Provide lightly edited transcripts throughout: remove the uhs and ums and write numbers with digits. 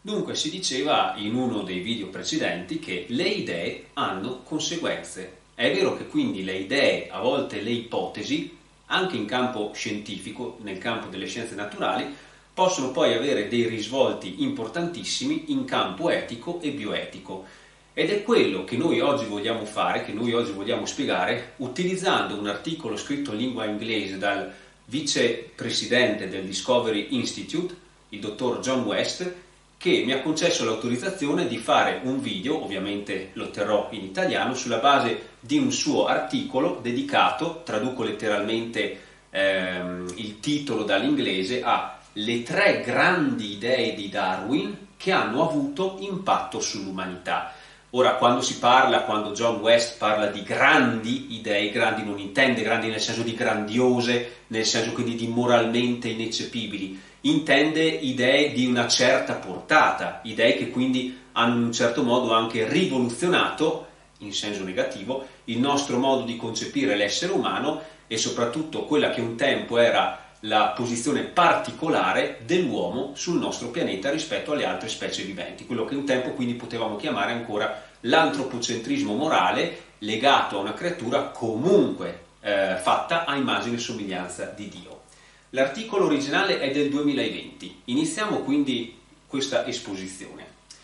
Dunque, si diceva in uno dei video precedenti che le idee hanno conseguenze. È vero che quindi le idee, a volte le ipotesi, anche in campo scientifico, nel campo delle scienze naturali, possono poi avere dei risvolti importantissimi in campo etico e bioetico. Ed è quello che noi oggi vogliamo fare, che noi oggi vogliamo spiegare, utilizzando un articolo scritto in lingua inglese dal vicepresidente del Discovery Institute, il dottor John West, che mi ha concesso l'autorizzazione di fare un video, ovviamente lo terrò in italiano, sulla base di un suo articolo dedicato, traduco letteralmente il titolo dall'inglese, a le 3 grandi idee di Darwin che hanno avuto impatto sull'umanità. Ora, quando John West parla di grandi idee, grandi non intende grandi nel senso di grandiose, nel senso quindi di moralmente ineccepibili, intende idee di una certa portata, idee che quindi hanno in un certo modo anche rivoluzionato, in senso negativo, il nostro modo di concepire l'essere umano e soprattutto quella che un tempo era la posizione particolare dell'uomo sul nostro pianeta rispetto alle altre specie viventi, quello che un tempo quindi potevamo chiamare ancora l'antropocentrismo morale legato a una creatura comunque fatta a immagine e somiglianza di Dio. L'articolo originale è del 2020, iniziamo quindi questa esposizione.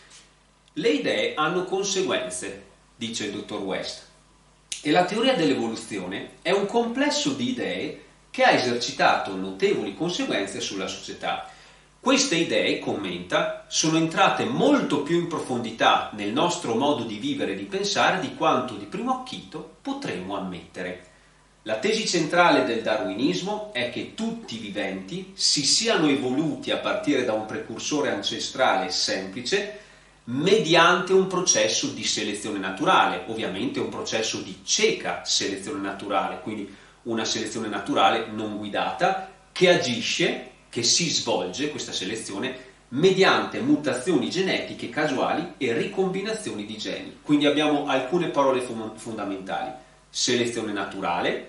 Le idee hanno conseguenze, dice il dottor West, e la teoria dell'evoluzione è un complesso di idee che ha esercitato notevoli conseguenze sulla società. Queste idee, commenta, sono entrate molto più in profondità nel nostro modo di vivere e di pensare di quanto di primo acchito potremmo ammettere. La tesi centrale del darwinismo è che tutti i viventi si siano evoluti a partire da un precursore ancestrale semplice mediante un processo di selezione naturale, ovviamente un processo di cieca selezione naturale, quindi una selezione naturale non guidata che agisce, che si svolge, questa selezione, mediante mutazioni genetiche casuali e ricombinazioni di geni. Quindi abbiamo alcune parole fondamentali: selezione naturale,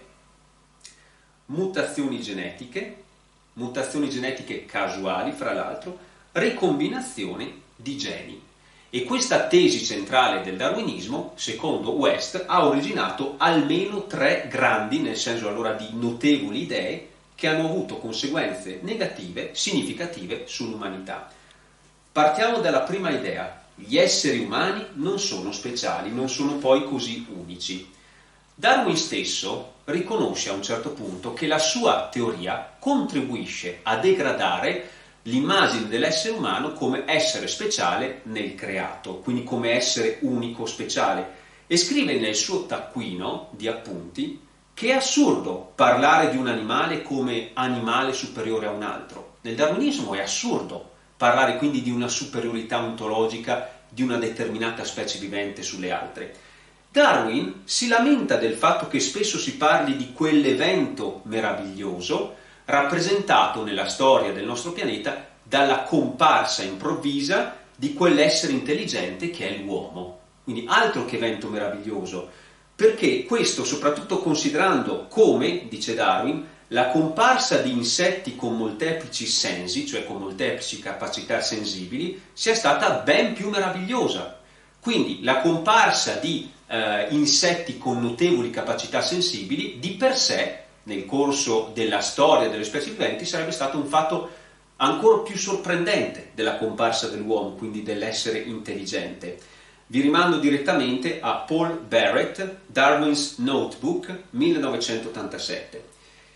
mutazioni genetiche casuali, fra l'altro, ricombinazione di geni. E questa tesi centrale del darwinismo, secondo West, ha originato almeno 3 grandi, nel senso allora di notevoli idee, che hanno avuto conseguenze negative, significative sull'umanità. Partiamo dalla prima idea: gli esseri umani non sono speciali, non sono poi così unici. Darwin stesso riconosce a un certo punto che la sua teoria contribuisce a degradare l'immagine dell'essere umano come essere speciale nel creato, quindi come essere unico, speciale, e scrive nel suo taccuino di appunti che è assurdo parlare di un animale come animale superiore a un altro. Nel darwinismo è assurdo parlare quindi di una superiorità ontologica di una determinata specie vivente sulle altre. Darwin si lamenta del fatto che spesso si parli di quell'evento meraviglioso rappresentato nella storia del nostro pianeta dalla comparsa improvvisa di quell'essere intelligente che è l'uomo. Quindi altro che evento meraviglioso, perché questo soprattutto considerando come, dice Darwin, la comparsa di insetti con molteplici sensi, cioè con molteplici capacità sensibili, sia stata ben più meravigliosa. Quindi la comparsa di insetti con notevoli capacità sensibili di per sé nel corso della storia delle specie viventi sarebbe stato un fatto ancora più sorprendente della comparsa dell'uomo, quindi dell'essere intelligente. Vi rimando direttamente a Paul Barrett, Darwin's Notebook, 1987.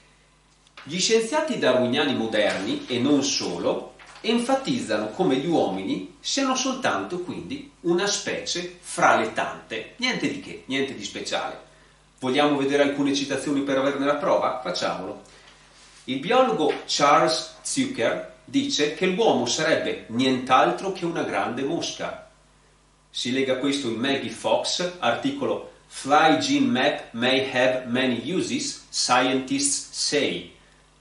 Gli scienziati darwiniani moderni, e non solo, enfatizzano come gli uomini siano soltanto quindi una specie fra le tante, niente di che, niente di speciale. Vogliamo vedere alcune citazioni per averne la prova? Facciamolo. Il biologo Charles Zucker dice che l'uomo sarebbe nient'altro che una grande mosca. Si lega questo in Maggie Fox, articolo Fly Gene Map May Have Many Uses, Scientists Say.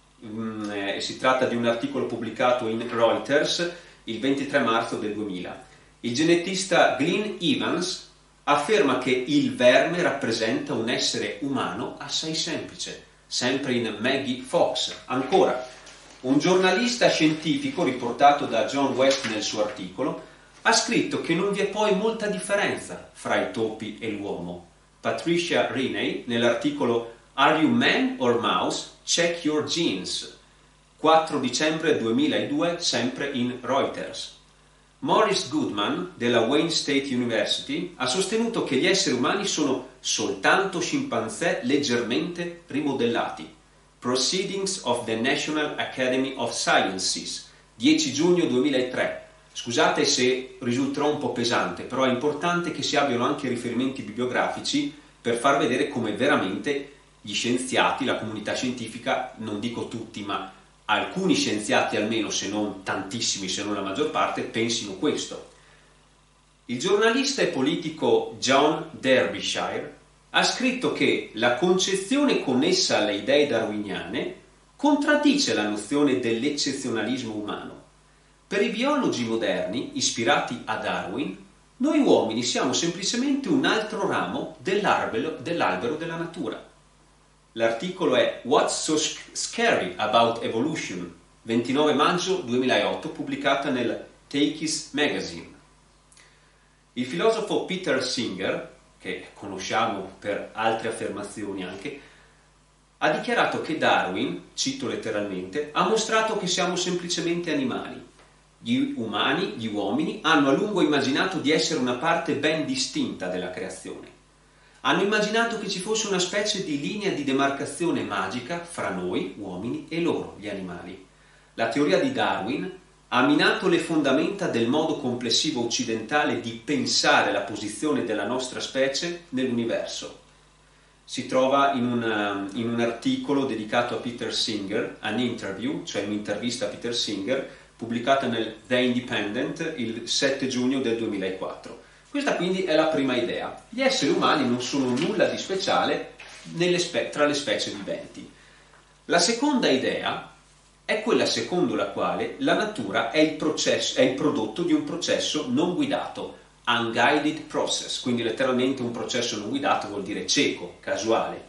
Si tratta di un articolo pubblicato in Reuters il 23 marzo del 2000. Il genetista Glyn Evans afferma che il verme rappresenta un essere umano assai semplice, sempre in Maggie Fox. Ancora, Un giornalista scientifico, riportato da John West nel suo articolo, ha scritto che non vi è poi molta differenza fra i topi e l'uomo. Patricia Riney, nell'articolo Are You Man or Mouse? Check Your Genes, 4 dicembre 2002, sempre in Reuters. Maurice Goodman, della Wayne State University, ha sostenuto che gli esseri umani sono soltanto scimpanzé leggermente rimodellati. Proceedings of the National Academy of Sciences, 10 giugno 2003. Scusate se risulterò un po' pesante, però è importante che si abbiano anche riferimenti bibliografici per far vedere come veramente gli scienziati, la comunità scientifica, non dico tutti, ma alcuni scienziati almeno, se non tantissimi, se non la maggior parte, pensino questo. Il giornalista e politico John Derbyshire ha scritto che la concezione connessa alle idee darwiniane contraddice la nozione dell'eccezionalismo umano. Per i biologi moderni, ispirati a Darwin, noi uomini siamo semplicemente un altro ramo dell'albero della natura. L'articolo è What's So Scary About Evolution, 29 maggio 2008, pubblicata nel Takis Magazine. Il filosofo Peter Singer, che conosciamo per altre affermazioni anche, ha dichiarato che Darwin, cito letteralmente, ha mostrato che siamo semplicemente animali. Gli uomini, hanno a lungo immaginato di essere una parte ben distinta della creazione. Hanno immaginato che ci fosse una specie di linea di demarcazione magica fra noi, uomini, e loro, gli animali. La teoria di Darwin ha minato le fondamenta del modo complessivo occidentale di pensare la posizione della nostra specie nell'universo. Si trova in un articolo dedicato a Peter Singer, an interview, cioè un'intervista a Peter Singer, pubblicata nel The Independent il 7 giugno del 2004. Questa quindi è la prima idea. Gli esseri umani non sono nulla di speciale tra le specie viventi. La seconda idea è quella secondo la quale la natura è il prodotto di un processo non guidato, unguided process, quindi letteralmente un processo non guidato vuol dire cieco, casuale.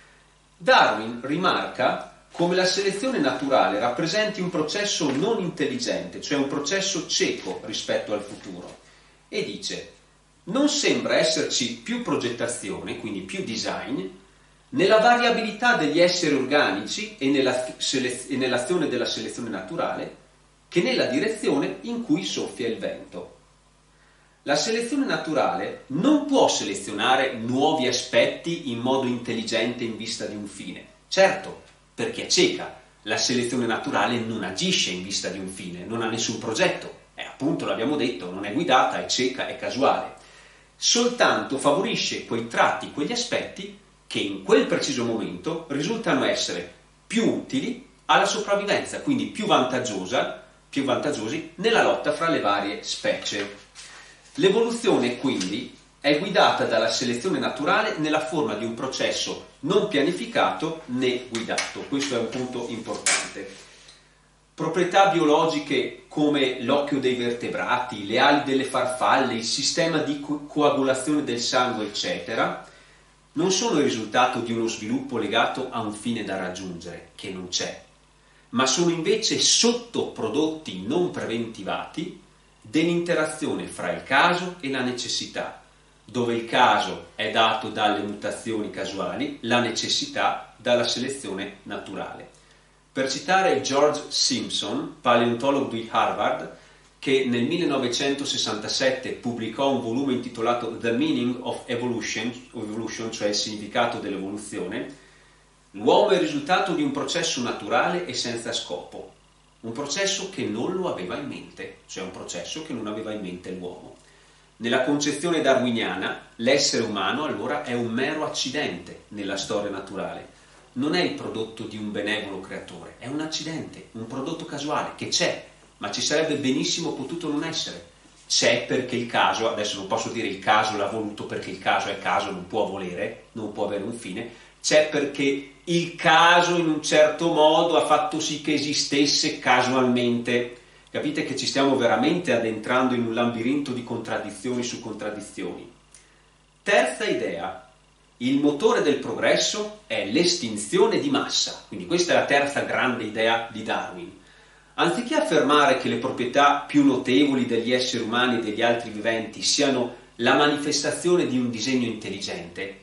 Darwin rimarca come la selezione naturale rappresenti un processo non intelligente, cioè un processo cieco rispetto al futuro, e dice: non sembra esserci più progettazione, quindi più design, nella variabilità degli esseri organici e nell'azione della selezione naturale, che nella direzione in cui soffia il vento. La selezione naturale non può selezionare nuovi aspetti in modo intelligente in vista di un fine. Certo, perché è cieca. La selezione naturale non agisce in vista di un fine, non ha nessun progetto. Appunto, l'abbiamo detto, non è guidata, è cieca, è casuale. Soltanto favorisce quei tratti, quegli aspetti che in quel preciso momento risultano essere più utili alla sopravvivenza, quindi più vantaggiosi nella lotta fra le varie specie. L'evoluzione quindi è guidata dalla selezione naturale nella forma di un processo non pianificato né guidato. Questo è un punto importante. Proprietà biologiche come l'occhio dei vertebrati, le ali delle farfalle, il sistema di coagulazione del sangue, eccetera, non sono il risultato di uno sviluppo legato a un fine da raggiungere, che non c'è, ma sono invece sottoprodotti non preventivati dell'interazione fra il caso e la necessità, dove il caso è dato dalle mutazioni casuali, la necessità dalla selezione naturale. Per citare George Simpson, paleontologo di Harvard, che nel 1967 pubblicò un volume intitolato The Meaning of Evolution, cioè il significato dell'evoluzione, l'uomo è il risultato di un processo naturale e senza scopo, un processo che non lo aveva in mente, cioè un processo che non aveva in mente l'uomo. Nella concezione darwiniana, l'essere umano allora è un mero accidente nella storia naturale. Non è il prodotto di un benevolo creatore, è un accidente, un prodotto casuale che c'è, ma ci sarebbe benissimo potuto non essere. C'è perché il caso, adesso non posso dire il caso l'ha voluto perché il caso è caso, non può volere, non può avere un fine, c'è perché il caso in un certo modo ha fatto sì che esistesse casualmente. Capite che ci stiamo veramente addentrando in un labirinto di contraddizioni su contraddizioni. Terza idea. Il motore del progresso è l'estinzione di massa, quindi questa è la terza grande idea di Darwin. Anziché affermare che le proprietà più notevoli degli esseri umani e degli altri viventi siano la manifestazione di un disegno intelligente,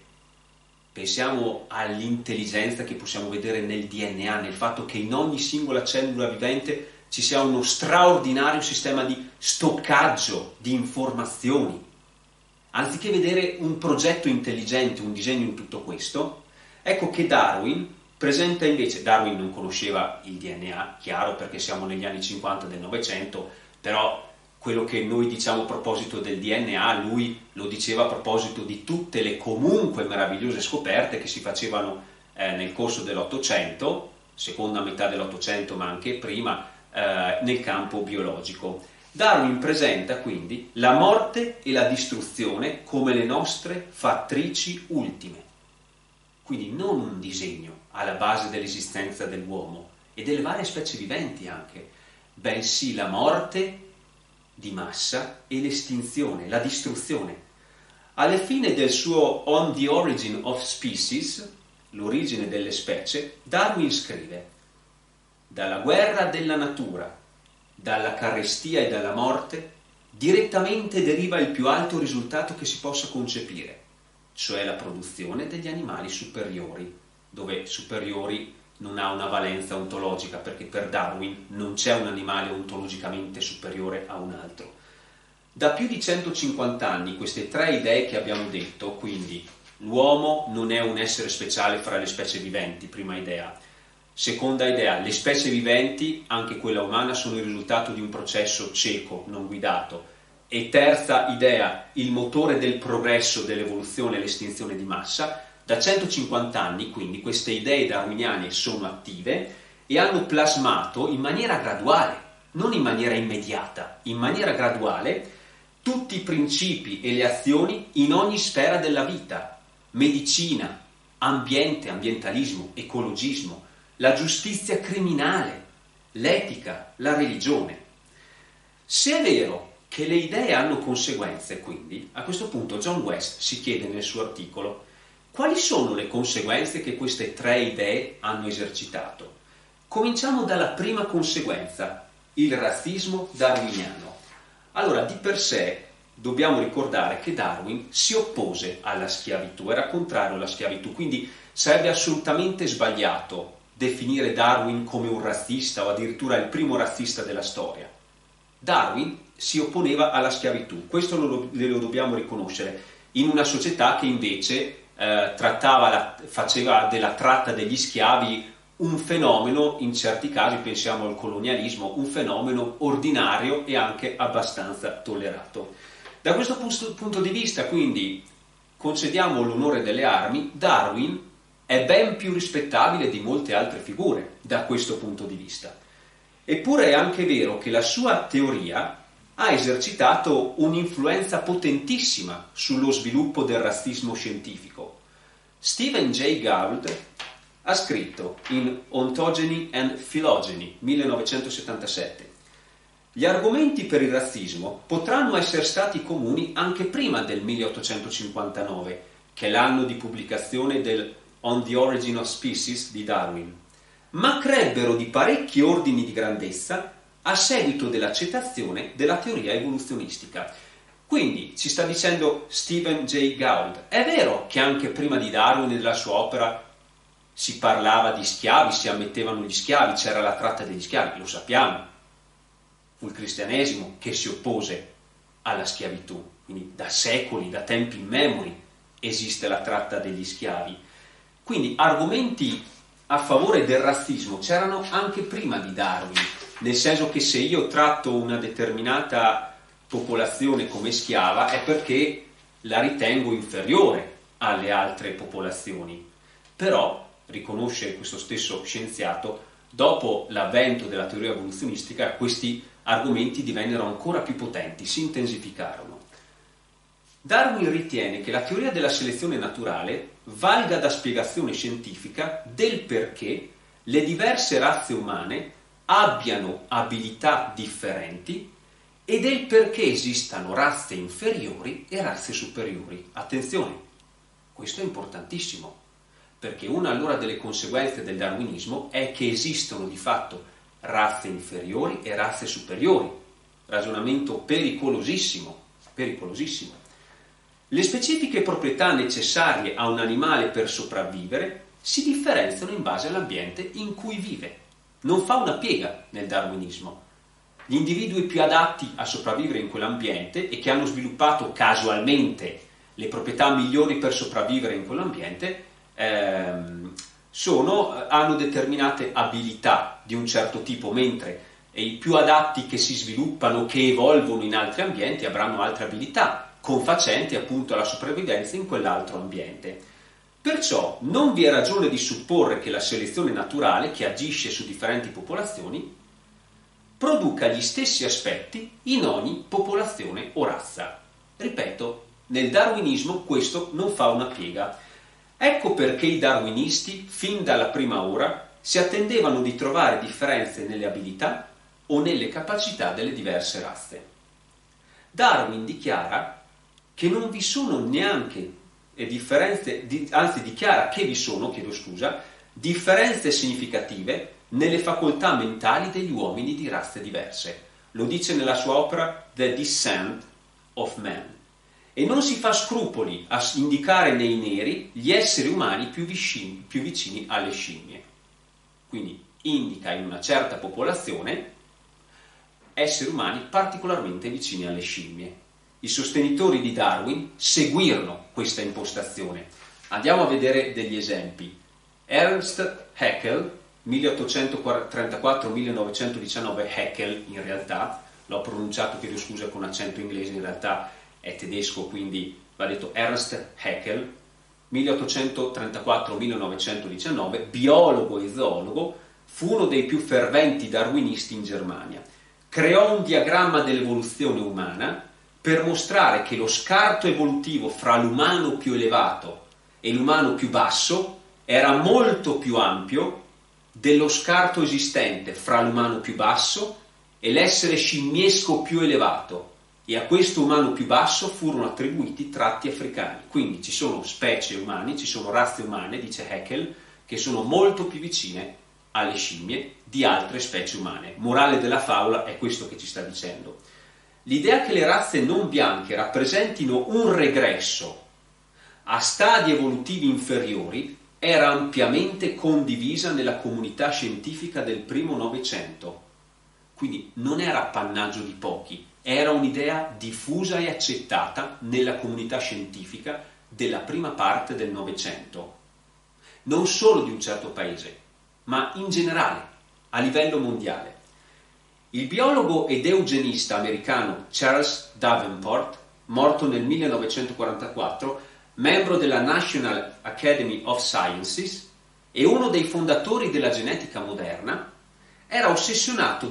pensiamo all'intelligenza che possiamo vedere nel DNA, nel fatto che in ogni singola cellula vivente ci sia uno straordinario sistema di stoccaggio di informazioni. Anziché vedere un progetto intelligente, un disegno in tutto questo, ecco che Darwin presenta invece, Darwin non conosceva il DNA, chiaro, perché siamo negli anni 50 del Novecento, però quello che noi diciamo a proposito del DNA, lui lo diceva a proposito di tutte le comunque meravigliose scoperte che si facevano nel corso dell'Ottocento, seconda metà dell'Ottocento ma anche prima, nel campo biologico. Darwin presenta quindi la morte e la distruzione come le nostre fattrici ultime. Quindi non un disegno alla base dell'esistenza dell'uomo e delle varie specie viventi anche, bensì la morte di massa e l'estinzione, la distruzione. Alla fine del suo On the Origin of Species, l'origine delle specie, Darwin scrive: dalla guerra della natura, dalla carestia e dalla morte, direttamente deriva il più alto risultato che si possa concepire, cioè la produzione degli animali superiori, dove superiori non ha una valenza ontologica, perché per Darwin non c'è un animale ontologicamente superiore a un altro. Da più di 150 anni queste tre idee che abbiamo detto, quindi l'uomo non è un essere speciale fra le specie viventi, prima idea. Seconda idea, le specie viventi, anche quella umana, sono il risultato di un processo cieco, non guidato. E terza idea, il motore del progresso, dell'evoluzione e l'estinzione di massa. Da 150 anni, quindi, queste idee darwiniane sono attive e hanno plasmato in maniera graduale, non in maniera immediata, in maniera graduale, tutti i principi e le azioni in ogni sfera della vita: medicina, ambiente, ambientalismo, ecologismo, la giustizia criminale, l'etica, la religione. Se è vero che le idee hanno conseguenze, quindi, a questo punto John West si chiede nel suo articolo: quali sono le conseguenze che queste tre idee hanno esercitato? Cominciamo dalla prima conseguenza, il razzismo darwiniano. Allora, di per sé dobbiamo ricordare che Darwin si oppose alla schiavitù, era contrario alla schiavitù, quindi sarebbe assolutamente sbagliato definire Darwin come un razzista o addirittura il primo razzista della storia. Darwin si opponeva alla schiavitù, questo lo dobbiamo riconoscere, in una società che invece faceva della tratta degli schiavi un fenomeno, in certi casi, pensiamo al colonialismo, un fenomeno ordinario e anche abbastanza tollerato. Da questo punto di vista, quindi, concediamo l'onore delle armi, Darwin è ben più rispettabile di molte altre figure da questo punto di vista. Eppure è anche vero che la sua teoria ha esercitato un'influenza potentissima sullo sviluppo del razzismo scientifico. Stephen Jay Gould ha scritto in Ontogeny and Phylogeny, 1977: gli argomenti per il razzismo potranno essere stati comuni anche prima del 1859, che è l'anno di pubblicazione del On the Origin of Species di Darwin, ma crebbero di parecchi ordini di grandezza a seguito dell'accettazione della teoria evoluzionistica. Quindi ci sta dicendo Stephen Jay Gould: è vero che anche prima di Darwin e della sua opera si parlava di schiavi, si ammettevano gli schiavi, c'era la tratta degli schiavi, lo sappiamo. Fu il cristianesimo che si oppose alla schiavitù, quindi da secoli, da tempi immemori esiste la tratta degli schiavi. Quindi argomenti a favore del razzismo c'erano anche prima di Darwin, nel senso che se io tratto una determinata popolazione come schiava è perché la ritengo inferiore alle altre popolazioni. Però, riconosce questo stesso scienziato, dopo l'avvento della teoria evoluzionistica questi argomenti divennero ancora più potenti, si intensificarono. Darwin ritiene che la teoria della selezione naturale valga da spiegazione scientifica del perché le diverse razze umane abbiano abilità differenti e del perché esistano razze inferiori e razze superiori. Attenzione, questo è importantissimo, perché una allora delle conseguenze del darwinismo è che esistono di fatto razze inferiori e razze superiori. Ragionamento pericolosissimo, pericolosissimo. Le specifiche proprietà necessarie a un animale per sopravvivere si differenziano in base all'ambiente in cui vive. Non fa una piega nel darwinismo. Gli individui più adatti a sopravvivere in quell'ambiente e che hanno sviluppato casualmente le proprietà migliori per sopravvivere in quell'ambiente hanno determinate abilità di un certo tipo, mentre i più adatti che si sviluppano, che evolvono in altri ambienti, avranno altre abilità confacenti appunto alla sopravvivenza in quell'altro ambiente. Perciò non vi è ragione di supporre che la selezione naturale, che agisce su differenti popolazioni, produca gli stessi aspetti in ogni popolazione o razza. Ripeto, nel darwinismo questo non fa una piega. Ecco perché i darwinisti, fin dalla prima ora, si attendevano di trovare differenze nelle abilità o nelle capacità delle diverse razze. Darwin dichiara che non vi sono neanche differenze, anzi dichiara che vi sono, differenze significative nelle facoltà mentali degli uomini di razze diverse. Lo dice nella sua opera The Descent of Man. E non si fa scrupoli a indicare nei neri gli esseri umani più vicini alle scimmie. Quindi indica in una certa popolazione esseri umani particolarmente vicini alle scimmie. I sostenitori di Darwin seguirono questa impostazione. Andiamo a vedere degli esempi. Ernst Haeckel, 1834-1919, Haeckel in realtà, l'ho pronunciato, chiedo scusa, con accento inglese, in realtà è tedesco, quindi va detto Ernst Haeckel, 1834-1919, biologo e zoologo, fu uno dei più ferventi darwinisti in Germania. Creò un diagramma dell'evoluzione umana per mostrare che lo scarto evolutivo fra l'umano più elevato e l'umano più basso era molto più ampio dello scarto esistente fra l'umano più basso e l'essere scimmiesco più elevato, e a questo umano più basso furono attribuiti tratti africani. Quindi ci sono specie umane, ci sono razze umane, dice Haeckel, che sono molto più vicine alle scimmie di altre specie umane. Morale della favola è questo che ci sta dicendo. L'idea che le razze non bianche rappresentino un regresso a stadi evolutivi inferiori era ampiamente condivisa nella comunità scientifica del primo Novecento. Quindi non era appannaggio di pochi, era un'idea diffusa e accettata nella comunità scientifica della prima parte del Novecento. Non solo di un certo paese, ma in generale, a livello mondiale. Il biologo ed eugenista americano Charles Davenport, morto nel 1944, membro della National Academy of Sciences e uno dei fondatori della genetica moderna, era ossessionato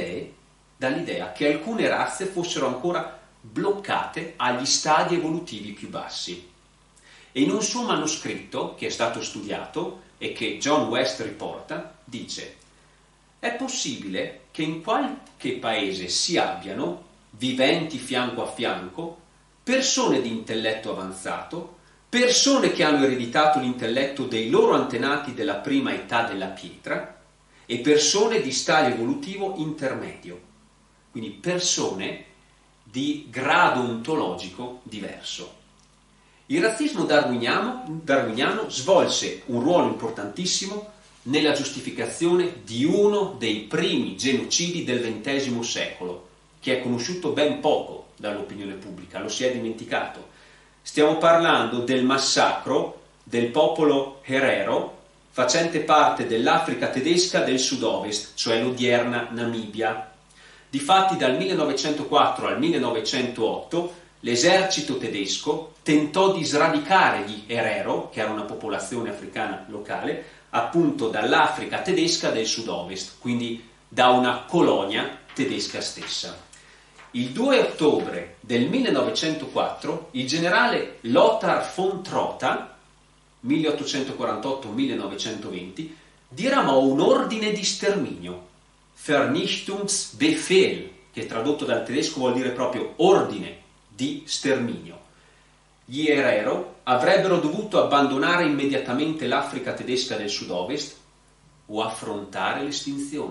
dall'idea che alcune razze fossero ancora bloccate agli stadi evolutivi più bassi. E in un suo manoscritto, che è stato studiato e che John West riporta, dice: è possibile che in qualche paese si abbiano, viventi fianco a fianco, persone di intelletto avanzato, persone che hanno ereditato l'intelletto dei loro antenati della prima età della pietra e persone di stadio evolutivo intermedio, quindi persone di grado ontologico diverso. Il razzismo darwiniano svolse un ruolo importantissimo nella giustificazione di uno dei primi genocidi del XX secolo, che è conosciuto ben poco dall'opinione pubblica, lo si è dimenticato. Stiamo parlando del massacro del popolo Herero, facente parte dell'Africa tedesca del sud-ovest, cioè l'odierna Namibia. Difatti dal 1904 al 1908 l'esercito tedesco tentò di sradicare gli Herero, che era una popolazione africana locale, appunto dall'Africa tedesca del sud-ovest, quindi da una colonia tedesca stessa. Il 2 ottobre del 1904 il generale Lothar von Trotha, 1848-1920, diramò un ordine di sterminio, Vernichtungsbefehl, che tradotto dal tedesco vuol dire proprio ordine di sterminio. Gli Herero avrebbero dovuto abbandonare immediatamente l'Africa tedesca del sud-ovest o affrontare l'estinzione.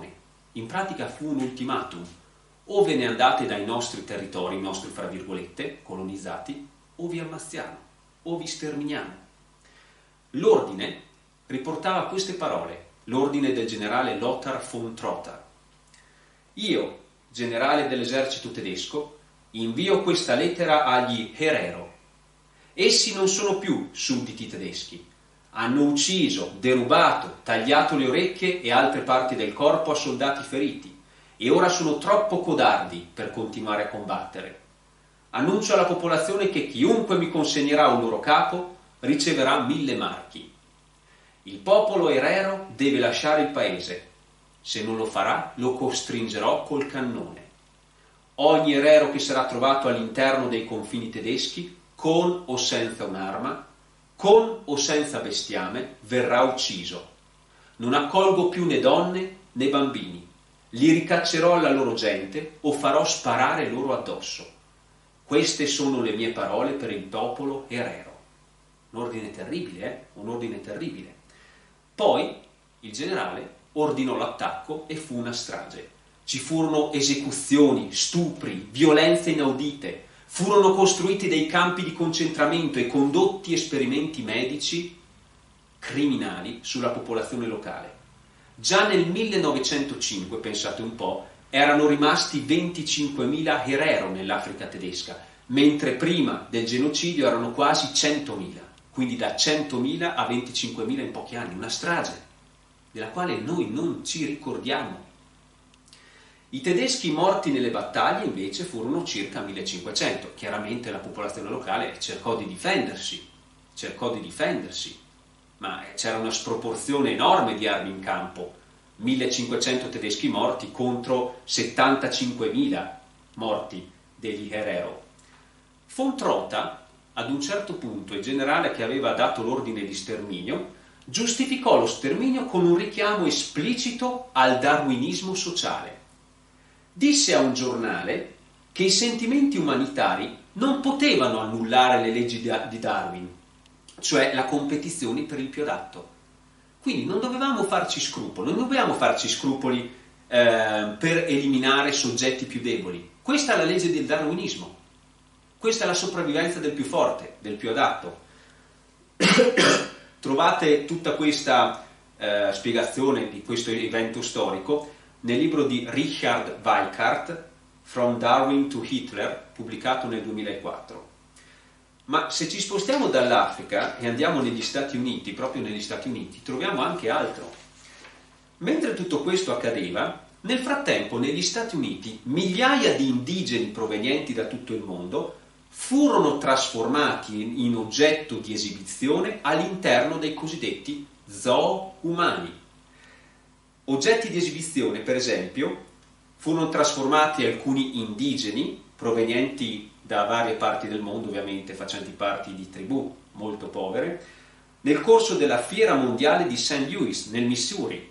In pratica fu un ultimatum: o ve ne andate dai nostri territori, i nostri fra virgolette, colonizzati, o vi ammazziamo, o vi sterminiamo. L'ordine riportava queste parole, l'ordine del generale Lothar von Trotha: io, generale dell'esercito tedesco, invio questa lettera agli Herero. Essi non sono più sudditi tedeschi. Hanno ucciso, derubato, tagliato le orecchie e altre parti del corpo a soldati feriti e ora sono troppo codardi per continuare a combattere. Annuncio alla popolazione che chiunque mi consegnerà un loro capo riceverà 1000 marchi. Il popolo Herero deve lasciare il paese. Se non lo farà, lo costringerò col cannone. Ogni Herero che sarà trovato all'interno dei confini tedeschi, con o senza un'arma, con o senza bestiame, verrà ucciso. Non accolgo più né donne né bambini. Li ricaccerò alla loro gente o farò sparare loro addosso. Queste sono le mie parole per il popolo Herero. Un ordine terribile, Un ordine terribile. Poi il generale ordinò l'attacco e fu una strage. Ci furono esecuzioni, stupri, violenze inaudite. Furono costruiti dei campi di concentramento e condotti esperimenti medici criminali sulla popolazione locale. Già nel 1905, pensate un po', erano rimasti 25.000 Herero nell'Africa tedesca, mentre prima del genocidio erano quasi 100.000, quindi da 100.000 a 25.000 in pochi anni, una strage della quale noi non ci ricordiamo. I tedeschi morti nelle battaglie invece furono circa 1500. Chiaramente la popolazione locale cercò di difendersi, ma c'era una sproporzione enorme di armi in campo. 1500 tedeschi morti contro 75.000 morti degli Herero. Von Trotha, ad un certo punto, il generale che aveva dato l'ordine di sterminio, giustificò lo sterminio con un richiamo esplicito al darwinismo sociale. Disse a un giornale che i sentimenti umanitari non potevano annullare le leggi di Darwin, cioè la competizione per il più adatto. Quindi non dobbiamo farci scrupoli per eliminare soggetti più deboli. Questa è la legge del darwinismo, questa è la sopravvivenza del più forte, del più adatto. Trovate tutta questa spiegazione di questo evento storico nel libro di Richard Weikart, From Darwin to Hitler, pubblicato nel 2004. Ma se ci spostiamo dall'Africa e andiamo negli Stati Uniti, proprio negli Stati Uniti, troviamo anche altro. Mentre tutto questo accadeva, nel frattempo negli Stati Uniti migliaia di indigeni provenienti da tutto il mondo furono trasformati in oggetto di esibizione all'interno dei cosiddetti zoo umani. Oggetti di esibizione, per esempio, furono trasformati alcuni indigeni provenienti da varie parti del mondo, ovviamente facenti parte di tribù molto povere, nel corso della Fiera Mondiale di St. Louis, nel Missouri,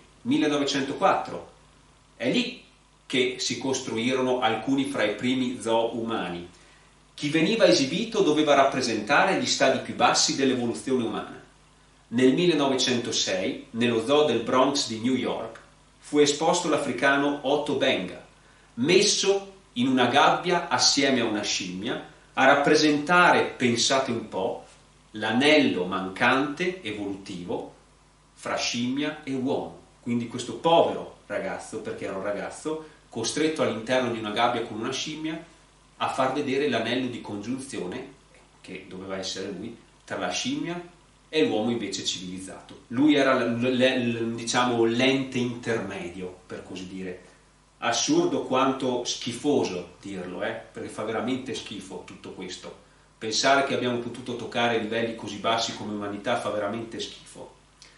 1904. È lì che si costruirono alcuni fra i primi zoo umani. Chi veniva esibito doveva rappresentare gli stadi più bassi dell'evoluzione umana. Nel 1906, nello zoo del Bronx di New York, fu esposto l'africano Otto Benga, messo in una gabbia assieme a una scimmia a rappresentare, pensate un po', l'anello mancante evolutivo fra scimmia e uomo. Quindi questo povero ragazzo, perché era un ragazzo, costretto all'interno di una gabbia con una scimmia a far vedere l'anello di congiunzione, che doveva essere lui, tra la scimmia e l'uomo invece civilizzato. Lui era, diciamo, l'ente intermedio, per così dire. Assurdo quanto schifoso dirlo, perché fa veramente schifo tutto questo. Pensare che abbiamo potuto toccare livelli così bassi come umanità fa veramente schifo.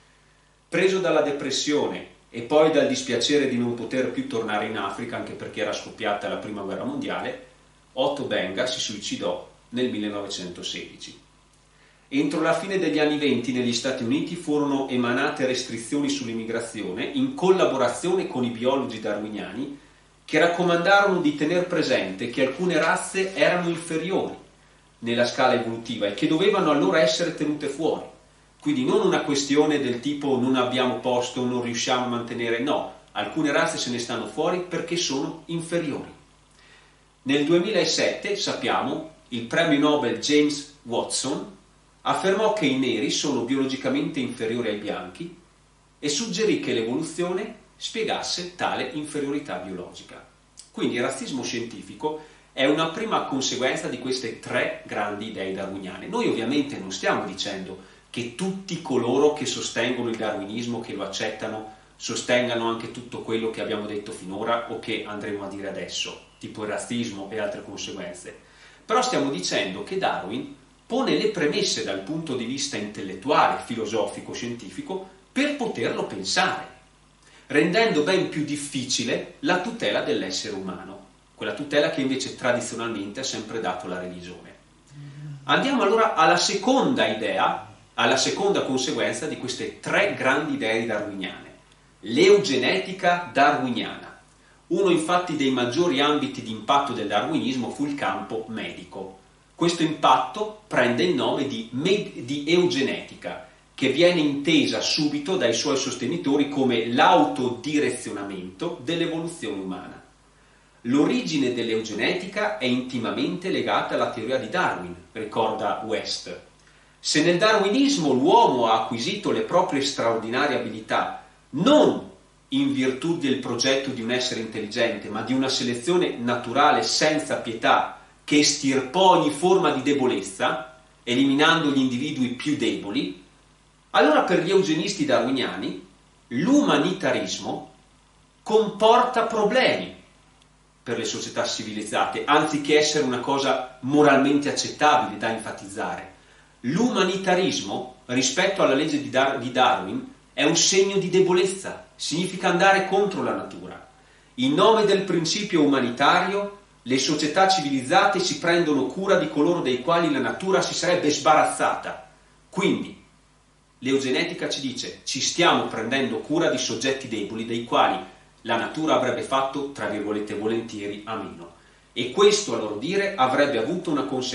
Preso dalla depressione e poi dal dispiacere di non poter più tornare in Africa, anche perché era scoppiata la Prima Guerra Mondiale, Otto Benga si suicidò nel 1916. Entro la fine degli anni 20 negli Stati Uniti furono emanate restrizioni sull'immigrazione in collaborazione con i biologi darwiniani, che raccomandarono di tener presente che alcune razze erano inferiori nella scala evolutiva e che dovevano allora essere tenute fuori. Quindi non una questione del tipo non abbiamo posto, non riusciamo a mantenere, no, alcune razze se ne stanno fuori perché sono inferiori. Nel 2007, sappiamo, il premio Nobel James Watson affermò che i neri sono biologicamente inferiori ai bianchi e suggerì che l'evoluzione spiegasse tale inferiorità biologica. Quindi il razzismo scientifico è una prima conseguenza di queste tre grandi idee darwiniane. Noi ovviamente non stiamo dicendo che tutti coloro che sostengono il darwinismo, che lo accettano, sostengano anche tutto quello che abbiamo detto finora o che andremo a dire adesso, tipo il razzismo e altre conseguenze. Però stiamo dicendo che Darwin pone le premesse dal punto di vista intellettuale, filosofico, scientifico, per poterlo pensare, rendendo ben più difficile la tutela dell'essere umano, quella tutela che invece tradizionalmente ha sempre dato la religione. Andiamo allora alla seconda idea, alla seconda conseguenza di queste tre grandi idee darwiniane, l'eugenetica darwiniana. Uno infatti dei maggiori ambiti di impatto del darwinismo fu il campo medico. Questo impatto prende il nome di eugenetica, che viene intesa subito dai suoi sostenitori come l'autodirezionamento dell'evoluzione umana. L'origine dell'eugenetica è intimamente legata alla teoria di Darwin, ricorda West. Se nel darwinismo l'uomo ha acquisito le proprie straordinarie abilità non in virtù del progetto di un essere intelligente, ma di una selezione naturale senza pietà che estirpò ogni forma di debolezza, eliminando gli individui più deboli, allora per gli eugenisti darwiniani l'umanitarismo comporta problemi per le società civilizzate, anziché essere una cosa moralmente accettabile da enfatizzare. L'umanitarismo, rispetto alla legge di Darwin, è un segno di debolezza, significa andare contro la natura. In nome del principio umanitario, le società civilizzate si prendono cura di coloro dei quali la natura si sarebbe sbarazzata. Quindi, l'eugenetica ci dice, ci stiamo prendendo cura di soggetti deboli dei quali la natura avrebbe fatto, tra virgolette, volentieri a meno. E questo, a loro dire, avrebbe avuto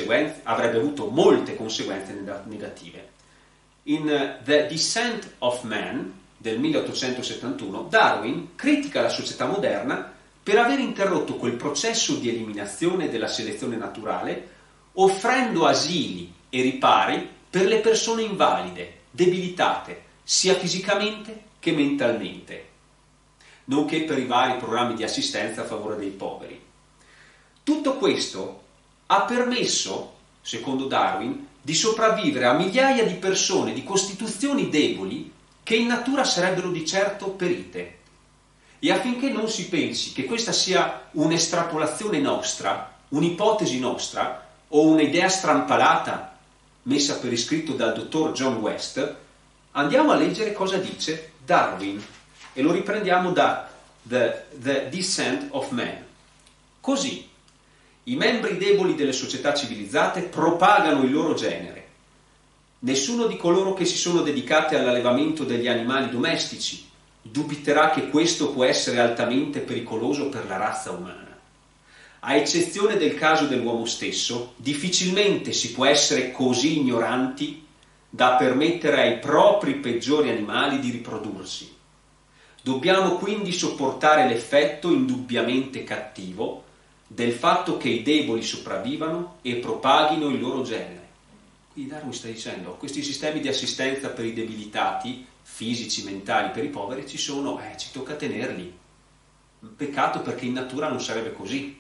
molte conseguenze negative. In The Descent of Man del 1871, Darwin critica la società moderna per aver interrotto quel processo di eliminazione della selezione naturale, offrendo asili e ripari per le persone invalide, debilitate, sia fisicamente che mentalmente, nonché per i vari programmi di assistenza a favore dei poveri. Tutto questo ha permesso, secondo Darwin, di sopravvivere a migliaia di persone di costituzioni deboli che in natura sarebbero di certo perite. E affinché non si pensi che questa sia un'estrapolazione nostra, un'ipotesi nostra o un'idea strampalata messa per iscritto dal dottor John West, andiamo a leggere cosa dice Darwin e lo riprendiamo da The Descent of Man. Così, i membri deboli delle società civilizzate propagano il loro genere. Nessuno di coloro che si sono dedicati all'allevamento degli animali domestici dubiterà che questo può essere altamente pericoloso per la razza umana. A eccezione del caso dell'uomo stesso, difficilmente si può essere così ignoranti da permettere ai propri peggiori animali di riprodursi. Dobbiamo quindi sopportare l'effetto indubbiamente cattivo del fatto che i deboli sopravvivano e propaghino il loro genere. Quindi Darwin sta dicendo, questi sistemi di assistenza per i debilitati, fisici, mentali, per i poveri ci sono, ci tocca tenerli. Peccato perché in natura non sarebbe così.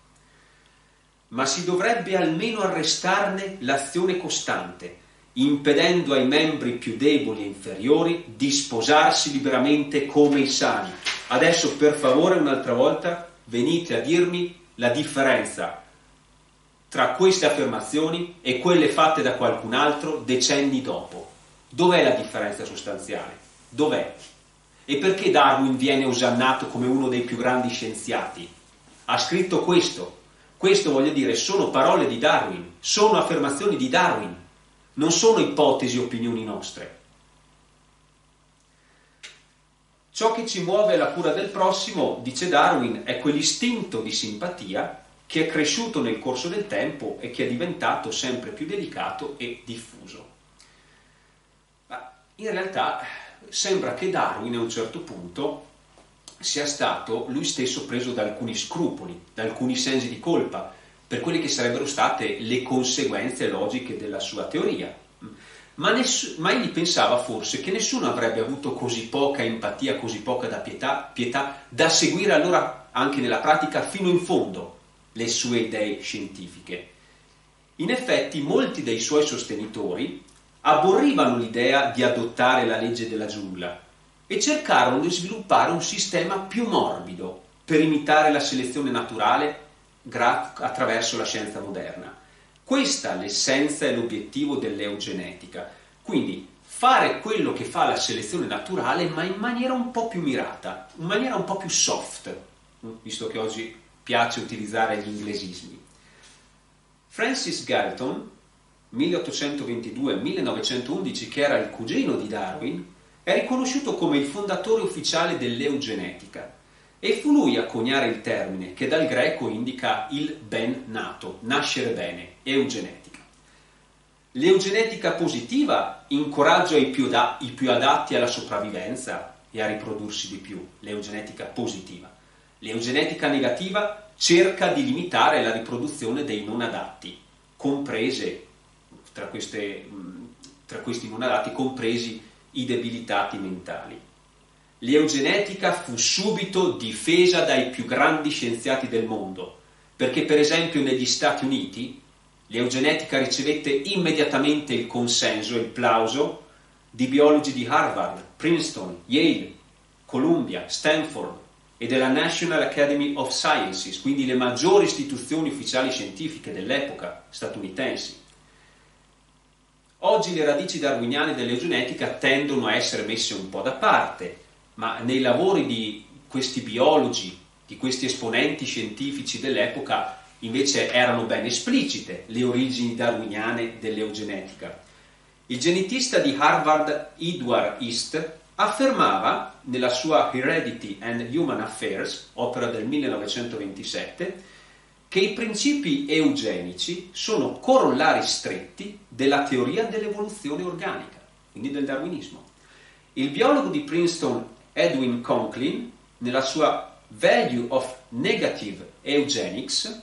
Ma si dovrebbe almeno arrestarne l'azione costante, impedendo ai membri più deboli e inferiori di sposarsi liberamente come i sani. Adesso per favore un'altra volta venite a dirmi la differenza tra queste affermazioni e quelle fatte da qualcun altro decenni dopo. Dov'è la differenza sostanziale? Dov'è? E perché Darwin viene osannato come uno dei più grandi scienziati? Ha scritto questo. Questo, voglio dire, sono parole di Darwin, sono affermazioni di Darwin, non sono ipotesi o opinioni nostre. Ciò che ci muove alla cura del prossimo, dice Darwin, è quell'istinto di simpatia che è cresciuto nel corso del tempo e che è diventato sempre più delicato e diffuso. Ma in realtà sembra che Darwin a un certo punto sia stato lui stesso preso da alcuni scrupoli, da alcuni sensi di colpa, per quelle che sarebbero state le conseguenze logiche della sua teoria. Ma egli pensava forse che nessuno avrebbe avuto così poca empatia, così poca pietà da seguire allora anche nella pratica fino in fondo le sue idee scientifiche. In effetti molti dei suoi sostenitori aborrivano l'idea di adottare la legge della giungla e cercarono di sviluppare un sistema più morbido per imitare la selezione naturale attraverso la scienza moderna. Questa è l'essenza e l'obiettivo dell'eugenetica, quindi fare quello che fa la selezione naturale ma in maniera un po' più mirata, in maniera un po' più soft, visto che oggi piace utilizzare gli inglesismi. Francis Galton, 1822-1911, che era il cugino di Darwin, è riconosciuto come il fondatore ufficiale dell'eugenetica e fu lui a coniare il termine che dal greco indica il ben nato, nascere bene, eugenetica. L'eugenetica positiva incoraggia i più adatti alla sopravvivenza e a riprodursi di più, l'eugenetica positiva. L'eugenetica negativa cerca di limitare la riproduzione dei non adatti, comprese tra questi non adatti, compresi i debilitati mentali. L'eugenetica fu subito difesa dai più grandi scienziati del mondo, perché per esempio negli Stati Uniti l'eugenetica ricevette immediatamente il consenso e il plauso di biologi di Harvard, Princeton, Yale, Columbia, Stanford e della National Academy of Sciences, quindi le maggiori istituzioni ufficiali scientifiche dell'epoca statunitensi. Oggi le radici darwiniane dell'eugenetica tendono a essere messe un po' da parte, ma nei lavori di questi biologi, di questi esponenti scientifici dell'epoca, invece erano ben esplicite le origini darwiniane dell'eugenetica. Il genetista di Harvard Edward East affermava nella sua Heredity and Human Affairs, opera del 1927, che i principi eugenici sono corollari stretti della teoria dell'evoluzione organica, quindi del darwinismo. Il biologo di Princeton Edwin Conklin, nella sua Value of Negative Eugenics,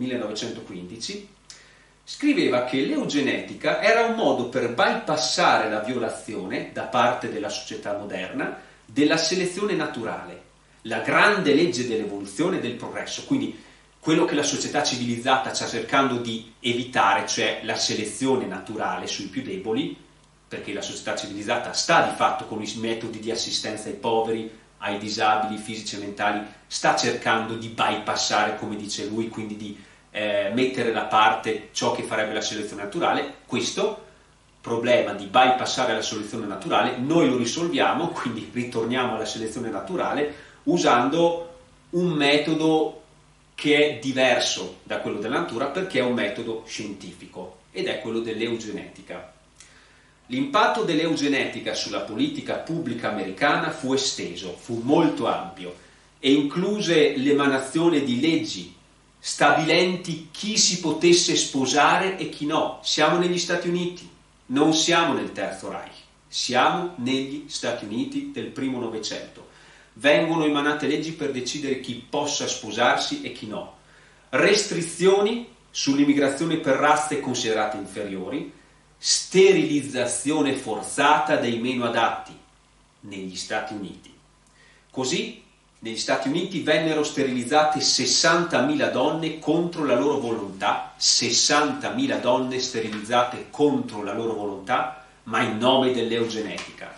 1915, scriveva che l'eugenetica era un modo per bypassare la violazione, da parte della società moderna, della selezione naturale, la grande legge dell'evoluzione e del progresso, quindi quello che la società civilizzata sta cercando di evitare, cioè la selezione naturale sui più deboli, perché la società civilizzata sta di fatto con i metodi di assistenza ai poveri, ai disabili fisici e mentali, sta cercando di bypassare, come dice lui, quindi di mettere da parte ciò che farebbe la selezione naturale. Questo problema di bypassare la selezione naturale noi lo risolviamo, quindi ritorniamo alla selezione naturale usando un metodo che è diverso da quello della natura, perché è un metodo scientifico ed è quello dell'eugenetica. L'impatto dell'eugenetica sulla politica pubblica americana fu esteso, fu molto ampio e incluse l'emanazione di leggi stabilenti chi si potesse sposare e chi no. Siamo negli Stati Uniti, non siamo nel Terzo Reich, siamo negli Stati Uniti del primo Novecento. Vengono emanate leggi per decidere chi possa sposarsi e chi no. Restrizioni sull'immigrazione per razze considerate inferiori, sterilizzazione forzata dei meno adatti negli Stati Uniti. Così negli Stati Uniti vennero sterilizzate 60.000 donne contro la loro volontà, 60.000 donne sterilizzate contro la loro volontà, ma in nome dell'eugenetica.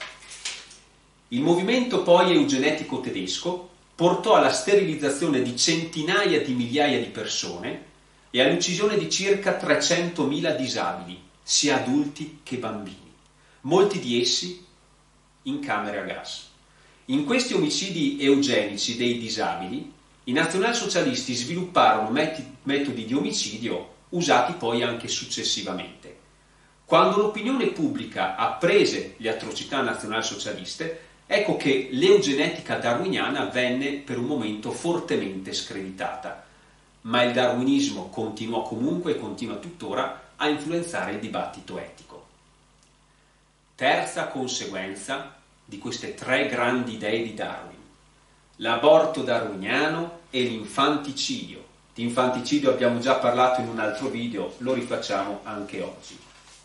Il movimento poi eugenetico tedesco portò alla sterilizzazione di centinaia di migliaia di persone e all'uccisione di circa 300.000 disabili, sia adulti che bambini, molti di essi in camere a gas. In questi omicidi eugenici dei disabili, i nazionalsocialisti svilupparono metodi di omicidio usati poi anche successivamente. Quando l'opinione pubblica apprese le atrocità nazionalsocialiste, ecco che l'eugenetica darwiniana venne per un momento fortemente screditata, ma il darwinismo continuò comunque e continua tuttora a influenzare il dibattito etico. Terza conseguenza di queste tre grandi idee di Darwin: l'aborto darwiniano e l'infanticidio. Di infanticidio abbiamo già parlato in un altro video, lo rifacciamo anche oggi.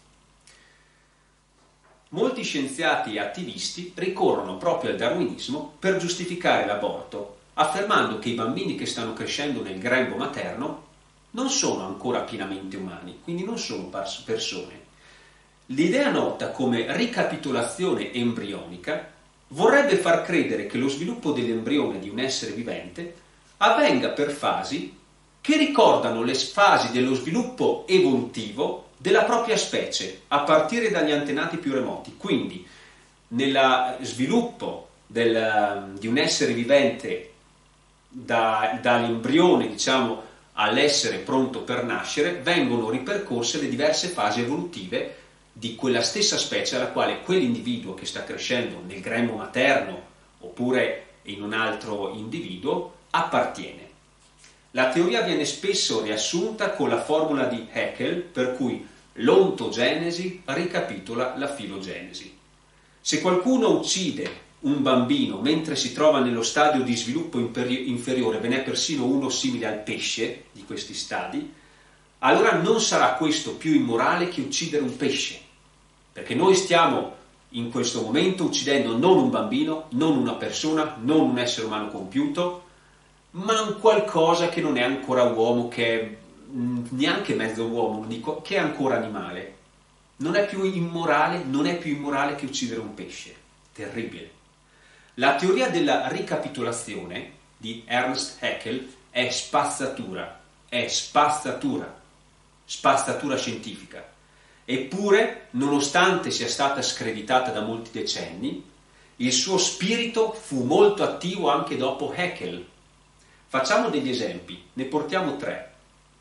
Molti scienziati e attivisti ricorrono proprio al darwinismo per giustificare l'aborto, affermando che i bambini che stanno crescendo nel grembo materno non sono ancora pienamente umani, quindi non sono persone. L'idea nota come ricapitolazione embrionica vorrebbe far credere che lo sviluppo dell'embrione di un essere vivente avvenga per fasi che ricordano le fasi dello sviluppo evolutivo della propria specie, a partire dagli antenati più remoti. Quindi, nel sviluppo di un essere vivente dall'embrione, diciamo, all'essere pronto per nascere, vengono ripercorse le diverse fasi evolutive di quella stessa specie alla quale quell'individuo che sta crescendo nel grembo materno oppure in un altro individuo appartiene. La teoria viene spesso riassunta con la formula di Haeckel, per cui l'ontogenesi ricapitola la filogenesi. Se qualcuno uccide un bambino mentre si trova nello stadio di sviluppo inferiore, ve n'è persino uno simile al pesce di questi stadi, allora non sarà questo più immorale che uccidere un pesce, perché noi stiamo in questo momento uccidendo non un bambino, non una persona, non un essere umano compiuto, ma un qualcosa che non è ancora uomo, che è neanche mezzo uomo, dico, che è ancora animale. Non è più immorale che uccidere un pesce. Terribile. La teoria della ricapitolazione di Ernst Haeckel è spazzatura scientifica. Eppure, nonostante sia stata screditata da molti decenni, il suo spirito fu molto attivo anche dopo Haeckel. Facciamo degli esempi, ne portiamo 3.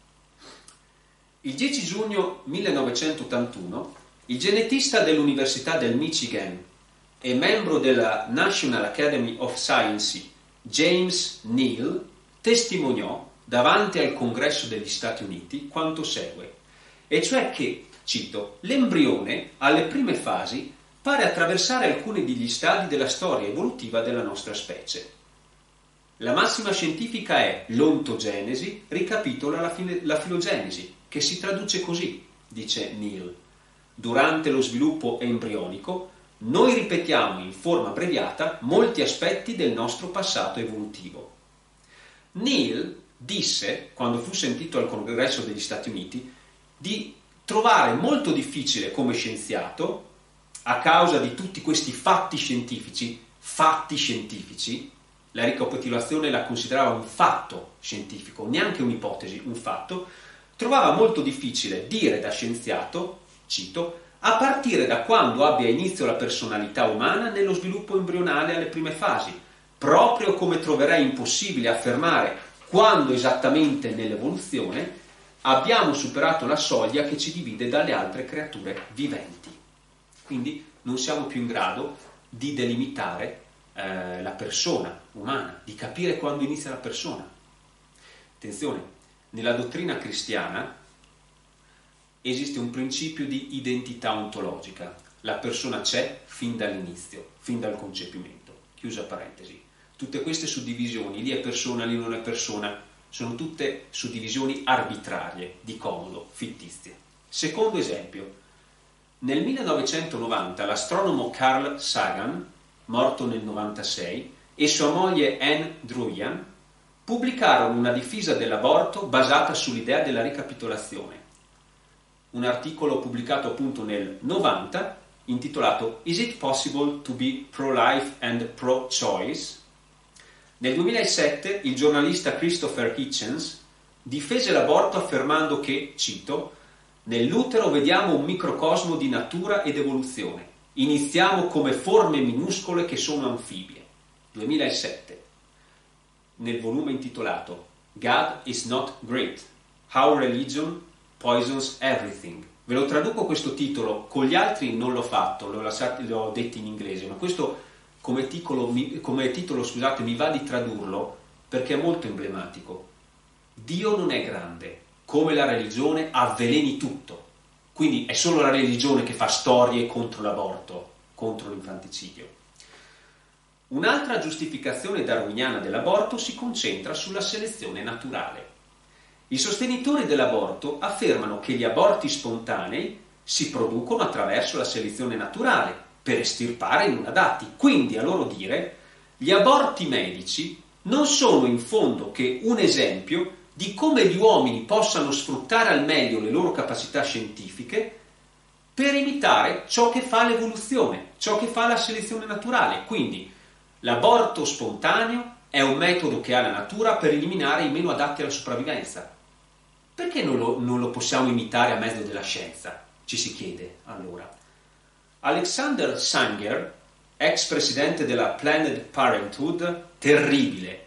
Il 10 giugno 1981, il genetista dell'Università del Michigan e membro della National Academy of Sciences, James Neal, testimoniò davanti al Congresso degli Stati Uniti quanto segue, e cioè che, cito, l'embrione alle prime fasi pare attraversare alcuni degli stadi della storia evolutiva della nostra specie. La massima scientifica è l'ontogenesi ricapitola la filogenesi, che si traduce così, dice Neal. Durante lo sviluppo embrionico, noi ripetiamo in forma abbreviata molti aspetti del nostro passato evolutivo. Neal disse, quando fu sentito al Congresso degli Stati Uniti, di trovare molto difficile come scienziato, a causa di tutti questi fatti scientifici, la ricapitolazione la considerava un fatto scientifico, neanche un'ipotesi, un fatto, trovava molto difficile dire da scienziato, cito, a partire da quando abbia inizio la personalità umana nello sviluppo embrionale alle prime fasi, proprio come troverei impossibile affermare quando esattamente nell'evoluzione abbiamo superato la soglia che ci divide dalle altre creature viventi. Quindi non siamo più in grado di delimitare la persona umana, di capire quando inizia la persona. Attenzione, nella dottrina cristiana esiste un principio di identità ontologica. La persona c'è fin dall'inizio, fin dal concepimento. Chiusa parentesi. Tutte queste suddivisioni, lì è persona, lì non è persona, sono tutte suddivisioni arbitrarie, di comodo, fittizie. Secondo esempio, nel 1990 l'astronomo Carl Sagan, morto nel 96, e sua moglie Anne Druyan pubblicarono una difesa dell'aborto basata sull'idea della ricapitolazione. Un articolo pubblicato appunto nel 90 intitolato Is it possible to be pro-life and pro-choice? Nel 2007 il giornalista Christopher Hitchens difese l'aborto affermando che, cito, nell'utero vediamo un microcosmo di natura ed evoluzione. Iniziamo come forme minuscole che sono anfibie. 2007. Nel volume intitolato God is not great. How religion poisons everything. Ve lo traduco questo titolo, con gli altri non l'ho fatto, l'ho detto in inglese, ma questo come titolo, scusate, mi va di tradurlo perché è molto emblematico. Dio non è grande, come la religione avveleni tutto. Quindi è solo la religione che fa storie contro l'aborto, contro l'infanticidio. Un'altra giustificazione darwiniana dell'aborto si concentra sulla selezione naturale. I sostenitori dell'aborto affermano che gli aborti spontanei si producono attraverso la selezione naturale per estirpare i non adatti. Quindi, a loro dire, gli aborti medici non sono in fondo che un esempio di come gli uomini possano sfruttare al meglio le loro capacità scientifiche per imitare ciò che fa l'evoluzione, ciò che fa la selezione naturale. Quindi l'aborto spontaneo è un metodo che ha la natura per eliminare i meno adatti alla sopravvivenza. Perché non lo possiamo imitare a mezzo della scienza? Ci si chiede allora. Alexander Sanger, ex presidente della Planned Parenthood, terribile,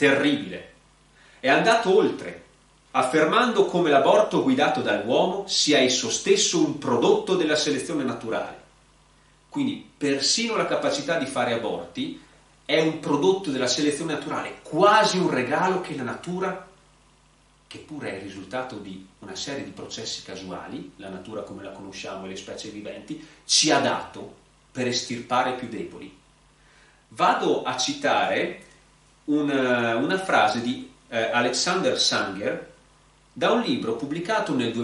è andato oltre, affermando come l'aborto guidato dall'uomo sia esso stesso un prodotto della selezione naturale. Quindi persino la capacità di fare aborti è un prodotto della selezione naturale, quasi un regalo che la natura, che pure è il risultato di una serie di processi casuali, la natura come la conosciamo e le specie viventi, ci ha dato per estirpare i più deboli. Vado a citare una frase di Alexander Sanger da un libro pubblicato nel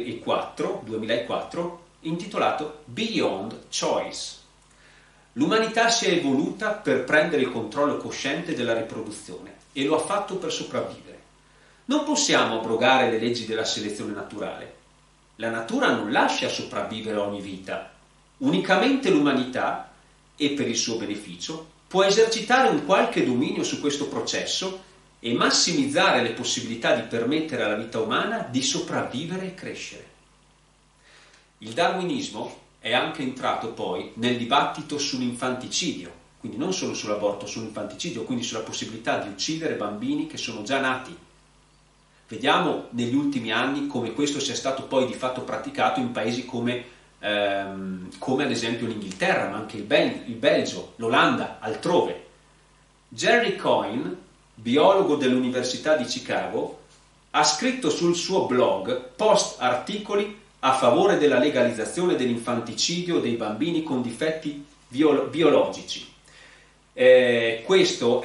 2004 intitolato Beyond Choice. L'umanità si è evoluta per prendere il controllo cosciente della riproduzione e lo ha fatto per sopravvivere. Non possiamo abrogare le leggi della selezione naturale. La natura non lascia sopravvivere ogni vita. Unicamente l'umanità, e per il suo beneficio, può esercitare un qualche dominio su questo processo e massimizzare le possibilità di permettere alla vita umana di sopravvivere e crescere. Il darwinismo è anche entrato poi nel dibattito sull'infanticidio, quindi non solo sull'aborto, sull'infanticidio, quindi sulla possibilità di uccidere bambini che sono già nati. Vediamo negli ultimi anni come questo sia stato poi di fatto praticato in paesi come ad esempio l'Inghilterra, ma anche il Belgio, l'Olanda, altrove. Jerry Coyne, biologo dell'Università di Chicago, ha scritto sul suo blog post-articoli a favore della legalizzazione dell'infanticidio dei bambini con difetti biologici. Questo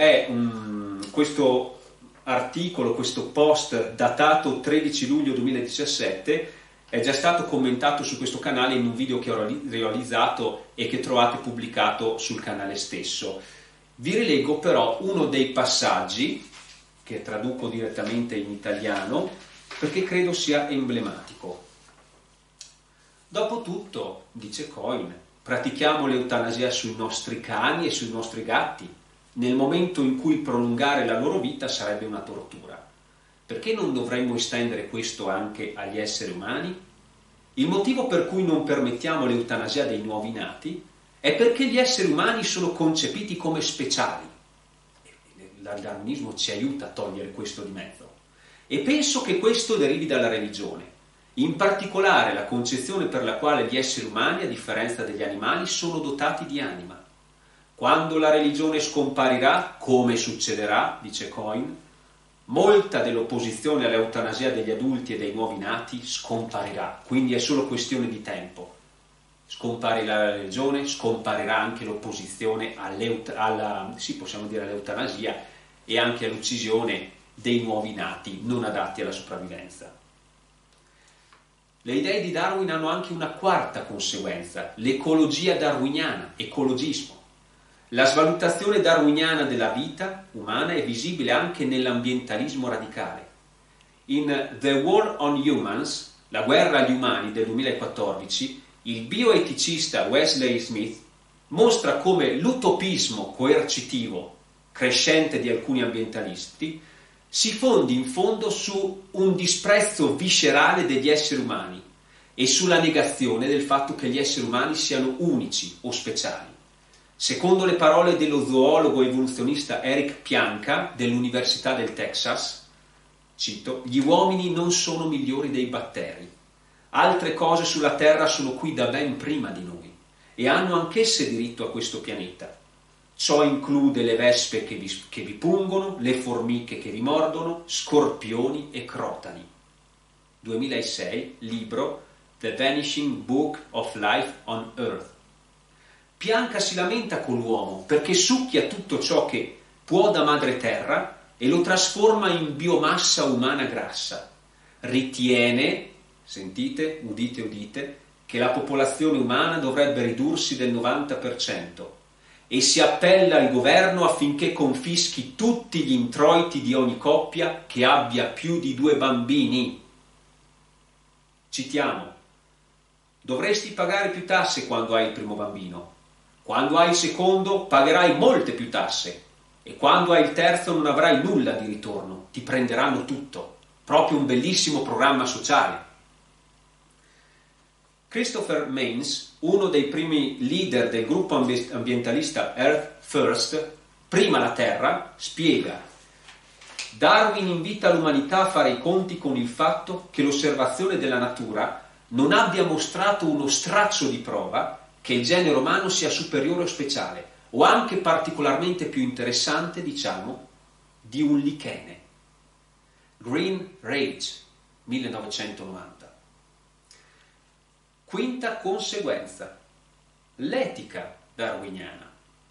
articolo, questo post datato 13 luglio 2017 è già stato commentato su questo canale in un video che ho realizzato e che trovate pubblicato sul canale stesso. Vi rileggo però uno dei passaggi che traduco direttamente in italiano perché credo sia emblematico. Dopotutto, dice Coyne, pratichiamo l'eutanasia sui nostri cani e sui nostri gatti, nel momento in cui prolungare la loro vita sarebbe una tortura. Perché non dovremmo estendere questo anche agli esseri umani? Il motivo per cui non permettiamo l'eutanasia dei nuovi nati è perché gli esseri umani sono concepiti come speciali. Il darwinismo ci aiuta a togliere questo di mezzo. E penso che questo derivi dalla religione, in particolare la concezione per la quale gli esseri umani, a differenza degli animali, sono dotati di anima. Quando la religione scomparirà, come succederà, dice Coyne, molta dell'opposizione all'eutanasia degli adulti e dei nuovi nati scomparirà, quindi è solo questione di tempo. Scomparirà la religione, scomparirà anche l'opposizione all'eutanasia e anche all'uccisione dei nuovi nati non adatti alla sopravvivenza. Le idee di Darwin hanno anche una quarta conseguenza, l'ecologia darwiniana, ecologismo. La svalutazione darwiniana della vita umana è visibile anche nell'ambientalismo radicale. In The War on Humans, la guerra agli umani del 2014, il bioeticista Wesley Smith mostra come l'utopismo coercitivo crescente di alcuni ambientalisti si fondi in fondo su un disprezzo viscerale degli esseri umani e sulla negazione del fatto che gli esseri umani siano unici o speciali. Secondo le parole dello zoologo evoluzionista Eric Pianka dell'Università del Texas, cito, gli uomini non sono migliori dei batteri. Altre cose sulla Terra sono qui da ben prima di noi e hanno anch'esse diritto a questo pianeta. Ciò include le vespe che vi pungono, le formiche che vi mordono, scorpioni e crotali. 2006, libro The Vanishing Book of Life on Earth. pianca si lamenta con l'uomo perché succhia tutto ciò che può da madre terra e lo trasforma in biomassa umana grassa. Ritiene, sentite, udite, udite, che la popolazione umana dovrebbe ridursi del 90% e si appella al governo affinché confischi tutti gli introiti di ogni coppia che abbia più di 2 bambini. Citiamo: dovresti pagare più tasse quando hai il primo bambino, quando hai il secondo pagherai molte più tasse e quando hai il terzo non avrai nulla di ritorno, ti prenderanno tutto. Proprio un bellissimo programma sociale. Christopher Maines, uno dei primi leader del gruppo ambientalista Earth First, Prima la Terra, spiega: Darwin invita l'umanità a fare i conti con il fatto che l'osservazione della natura non abbia mostrato uno straccio di prova che il genere umano sia superiore o speciale, o anche particolarmente più interessante, diciamo, di un lichene. Green Rage, 1990. Quinta conseguenza: l'etica darwiniana.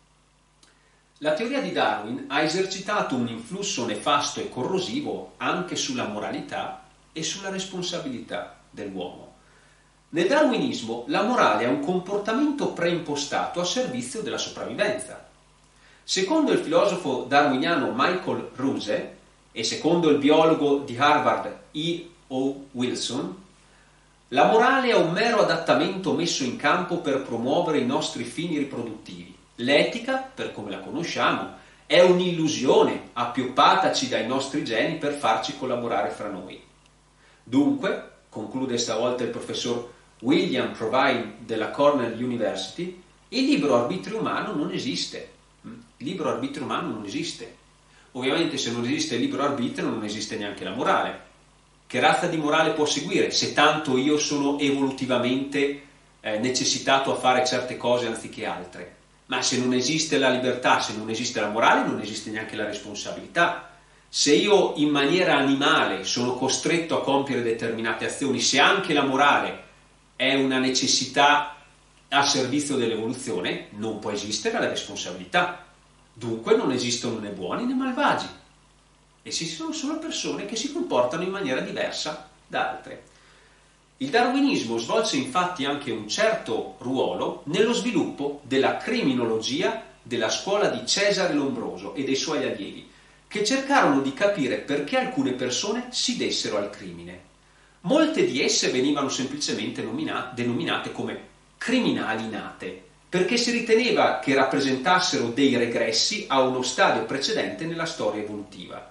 La teoria di Darwin ha esercitato un influsso nefasto e corrosivo anche sulla moralità e sulla responsabilità dell'uomo. Nel darwinismo la morale è un comportamento preimpostato a servizio della sopravvivenza. Secondo il filosofo darwiniano Michael Ruse e secondo il biologo di Harvard E. O. Wilson, la morale è un mero adattamento messo in campo per promuovere i nostri fini riproduttivi. L'etica, per come la conosciamo, è un'illusione appioppataci dai nostri geni per farci collaborare fra noi. Dunque, conclude stavolta il professor William Provine della Cornell University, il libero arbitrio umano non esiste. Il libero arbitrio umano non esiste. Ovviamente se non esiste il libero arbitrio non esiste neanche la morale. Che razza di morale può seguire se tanto io sono evolutivamente necessitato a fare certe cose anziché altre? Ma se non esiste la libertà, se non esiste la morale, non esiste neanche la responsabilità. Se io in maniera animale sono costretto a compiere determinate azioni, se anche la morale è una necessità a servizio dell'evoluzione, non può esistere la responsabilità. Dunque non esistono né buoni né malvagi. Esistono solo persone che si comportano in maniera diversa da altre. Il darwinismo svolse infatti anche un certo ruolo nello sviluppo della criminologia della scuola di Cesare Lombroso e dei suoi allievi, che cercarono di capire perché alcune persone si dessero al crimine. Molte di esse venivano semplicemente denominate come criminali nate, perché si riteneva che rappresentassero dei regressi a uno stadio precedente nella storia evolutiva.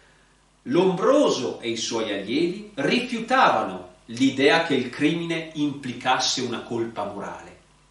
Lombroso e i suoi allievi rifiutavano l'idea che il crimine implicasse una colpa morale.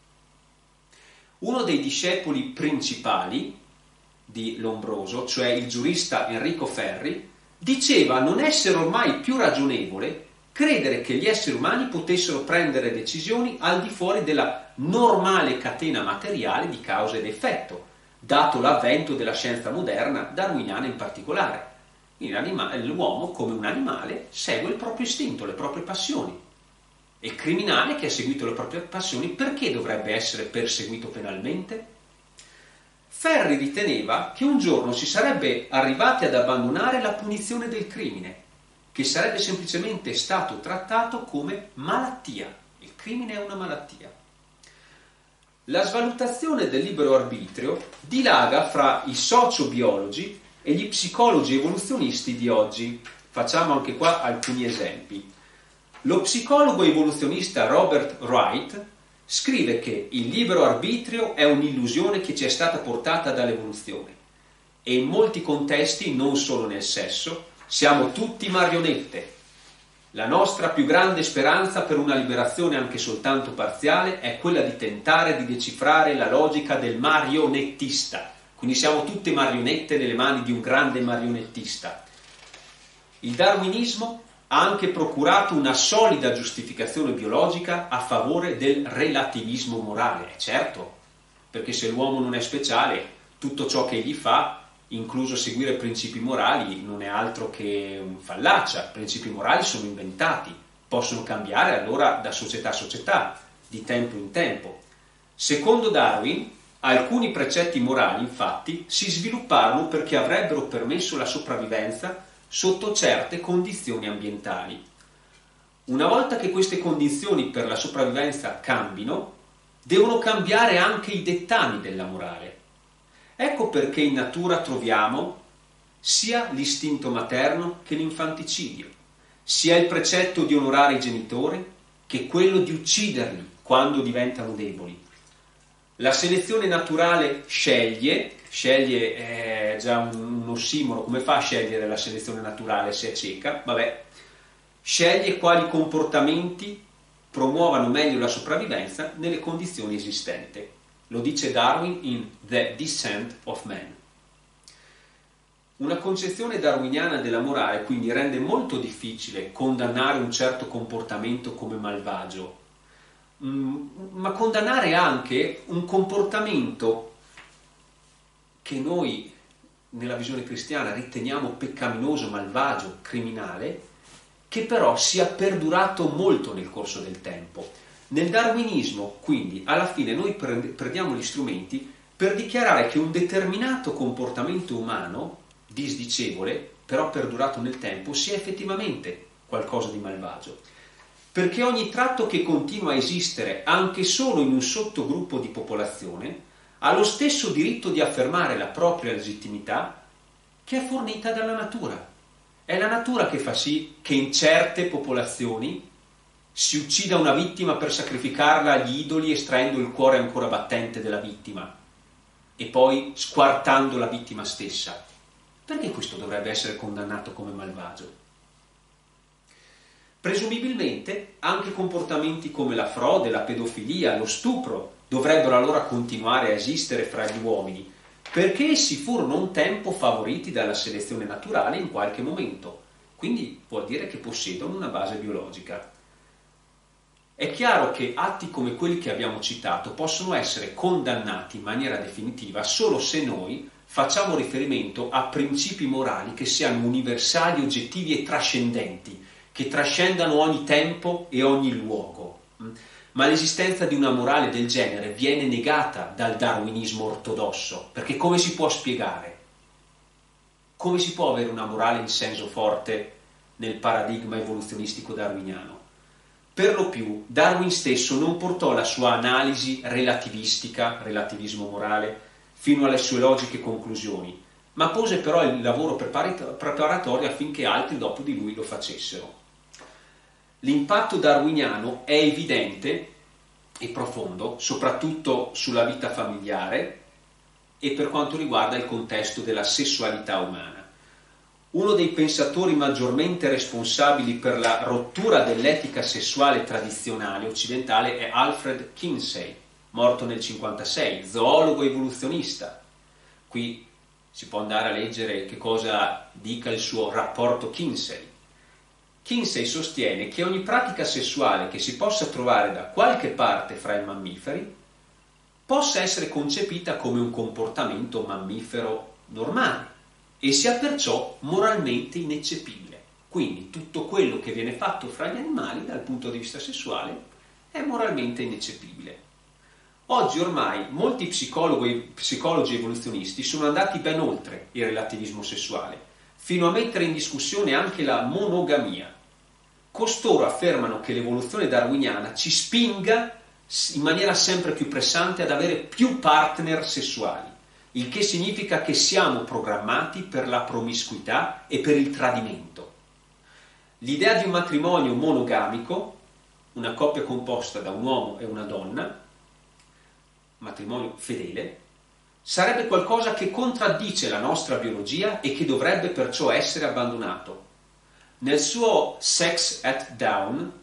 Uno dei discepoli principali di Lombroso, cioè il giurista Enrico Ferri, diceva non essere ormai più ragionevole credere che gli esseri umani potessero prendere decisioni al di fuori della normale catena materiale di causa ed effetto, dato l'avvento della scienza moderna, darwiniana in particolare. L'uomo, come un animale, segue il proprio istinto, le proprie passioni. E il criminale che ha seguito le proprie passioni, perché dovrebbe essere perseguito penalmente? Ferri riteneva che un giorno si sarebbe arrivati ad abbandonare la punizione del crimine, che sarebbe semplicemente stato trattato come malattia. Il crimine è una malattia. La svalutazione del libero arbitrio dilaga fra i sociobiologi e gli psicologi evoluzionisti di oggi. Facciamo anche qua alcuni esempi. Lo psicologo evoluzionista Robert Wright scrive che il libero arbitrio è un'illusione che ci è stata portata dall'evoluzione e in molti contesti, non solo nel sesso, siamo tutti marionette. La nostra più grande speranza per una liberazione anche soltanto parziale è quella di tentare di decifrare la logica del marionettista. Quindi siamo tutte marionette nelle mani di un grande marionettista. Il darwinismo ha anche procurato una solida giustificazione biologica a favore del relativismo morale. Certo, perché se l'uomo non è speciale, tutto ciò che egli fa, incluso seguire principi morali, non è altro che fallacia. Principi morali sono inventati, possono cambiare allora da società a società, di tempo in tempo. Secondo Darwin, alcuni precetti morali, infatti, si svilupparono perché avrebbero permesso la sopravvivenza sotto certe condizioni ambientali. Una volta che queste condizioni per la sopravvivenza cambino, devono cambiare anche i dettami della morale. Ecco perché in natura troviamo sia l'istinto materno che l'infanticidio, sia il precetto di onorare i genitori che quello di ucciderli quando diventano deboli. La selezione naturale sceglie è già un ossimoro, come fa a scegliere la selezione naturale se è cieca? Vabbè, sceglie quali comportamenti promuovano meglio la sopravvivenza nelle condizioni esistenti. Lo dice Darwin in The Descent of Man. Una concezione darwiniana della morale quindi rende molto difficile condannare un certo comportamento come malvagio, ma condannare anche un comportamento che noi nella visione cristiana riteniamo peccaminoso, malvagio, criminale, che però sia perdurato molto nel corso del tempo. Nel darwinismo, quindi, alla fine noi prendiamo gli strumenti per dichiarare che un determinato comportamento umano, disdicevole, però perdurato nel tempo, sia effettivamente qualcosa di malvagio. Perché ogni tratto che continua a esistere, anche solo in un sottogruppo di popolazione, ha lo stesso diritto di affermare la propria legittimità che è fornita dalla natura. È la natura che fa sì che in certe popolazioni si uccida una vittima per sacrificarla agli idoli estraendo il cuore ancora battente della vittima e poi squartando la vittima stessa. Perché questo dovrebbe essere condannato come malvagio? Presumibilmente anche comportamenti come la frode, la pedofilia, lo stupro dovrebbero allora continuare a esistere fra gli uomini, perché essi furono un tempo favoriti dalla selezione naturale in qualche momento, quindi vuol dire che possiedono una base biologica. È chiaro che atti come quelli che abbiamo citato possono essere condannati in maniera definitiva solo se noi facciamo riferimento a principi morali che siano universali, oggettivi e trascendenti, che trascendano ogni tempo e ogni luogo. Ma l'esistenza di una morale del genere viene negata dal darwinismo ortodosso, perché come si può spiegare? Come si può avere una morale in senso forte nel paradigma evoluzionistico darwiniano? Per lo più, Darwin stesso non portò la sua analisi relativistica, relativismo morale, fino alle sue logiche conclusioni, ma pose però il lavoro preparatorio affinché altri dopo di lui lo facessero. L'impatto darwiniano è evidente e profondo, soprattutto sulla vita familiare e per quanto riguarda il contesto della sessualità umana. Uno dei pensatori maggiormente responsabili per la rottura dell'etica sessuale tradizionale occidentale è Alfred Kinsey, morto nel 1956, zoologo evoluzionista. Qui si può andare a leggere che cosa dica il suo rapporto Kinsey. Kinsey sostiene che ogni pratica sessuale che si possa trovare da qualche parte fra i mammiferi possa essere concepita come un comportamento mammifero normale e sia perciò moralmente ineccepibile. Quindi tutto quello che viene fatto fra gli animali dal punto di vista sessuale è moralmente ineccepibile. Oggi ormai molti psicologi evoluzionisti sono andati ben oltre il relativismo sessuale, fino a mettere in discussione anche la monogamia. Costoro affermano che l'evoluzione darwiniana ci spinga in maniera sempre più pressante ad avere più partner sessuali, il che significa che siamo programmati per la promiscuità e per il tradimento. L'idea di un matrimonio monogamico, una coppia composta da un uomo e una donna, matrimonio fedele, sarebbe qualcosa che contraddice la nostra biologia e che dovrebbe perciò essere abbandonato. Nel suo Sex at Dawn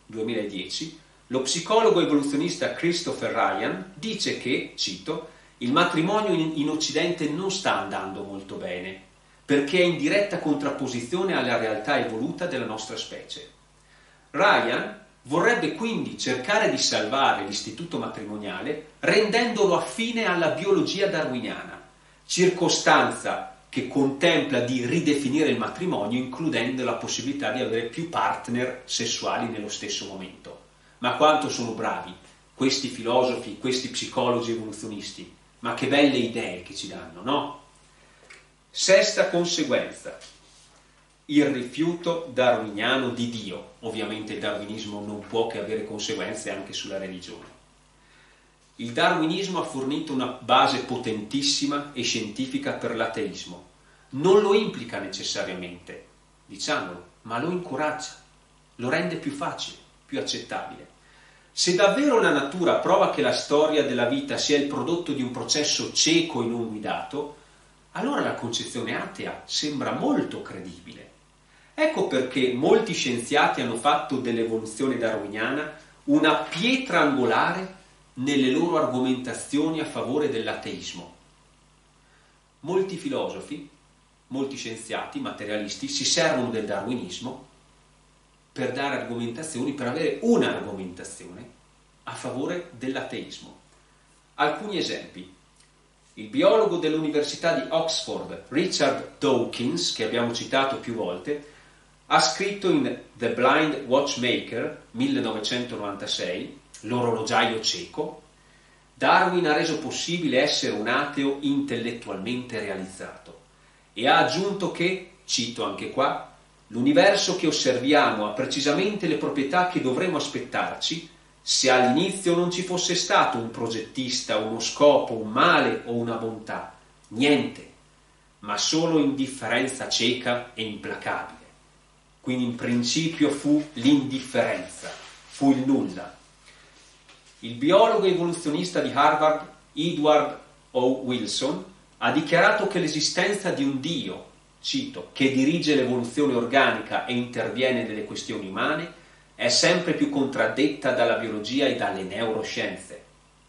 2010, lo psicologo evoluzionista Christopher Ryan dice che, cito, il matrimonio in Occidente non sta andando molto bene, perché è in diretta contrapposizione alla realtà evoluta della nostra specie. Ryan vorrebbe quindi cercare di salvare l'istituto matrimoniale rendendolo affine alla biologia darwiniana, circostanza che contempla di ridefinire il matrimonio includendo la possibilità di avere più partner sessuali nello stesso momento. Ma quanto sono bravi questi filosofi, questi psicologi evoluzionisti, ma che belle idee che ci danno, no? Sesta conseguenza, il rifiuto darwiniano di Dio. Ovviamente il darwinismo non può che avere conseguenze anche sulla religione. Il darwinismo ha fornito una base potentissima e scientifica per l'ateismo. Non lo implica necessariamente, diciamolo, ma lo incoraggia, lo rende più facile, più accettabile. Se davvero la natura prova che la storia della vita sia il prodotto di un processo cieco e non guidato, allora la concezione atea sembra molto credibile. Ecco perché molti scienziati hanno fatto dell'evoluzione darwiniana una pietra angolare nelle loro argomentazioni a favore dell'ateismo. Molti filosofi, molti scienziati materialisti si servono del darwinismo per dare argomentazioni, per avere un'argomentazione a favore dell'ateismo. Alcuni esempi. Il biologo dell'Università di Oxford, Richard Dawkins, che abbiamo citato più volte, ha scritto in The Blind Watchmaker, 1996, l'orologiaio cieco, Darwin ha reso possibile essere un ateo intellettualmente realizzato e ha aggiunto che, cito anche qua, l'universo che osserviamo ha precisamente le proprietà che dovremmo aspettarci se all'inizio non ci fosse stato un progettista, uno scopo, un male o una bontà. Niente, ma solo indifferenza cieca e implacabile. Quindi in principio fu l'indifferenza, fu il nulla. Il biologo evoluzionista di Harvard, Edward O. Wilson, ha dichiarato che l'esistenza di un Dio, cito, che dirige l'evoluzione organica e interviene nelle questioni umane, è sempre più contraddetta dalla biologia e dalle neuroscienze.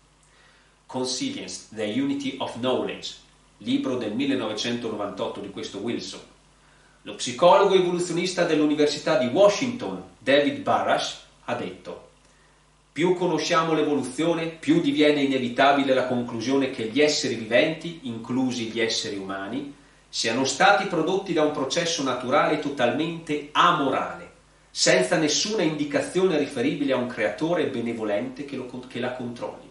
Conscience, The Unity of Knowledge, libro del 1998 di questo Wilson. Lo psicologo evoluzionista dell'Università di Washington, David Barash, ha detto: più conosciamo l'evoluzione, più diviene inevitabile la conclusione che gli esseri viventi, inclusi gli esseri umani, siano stati prodotti da un processo naturale totalmente amorale, senza nessuna indicazione riferibile a un creatore benevolente che la controlli.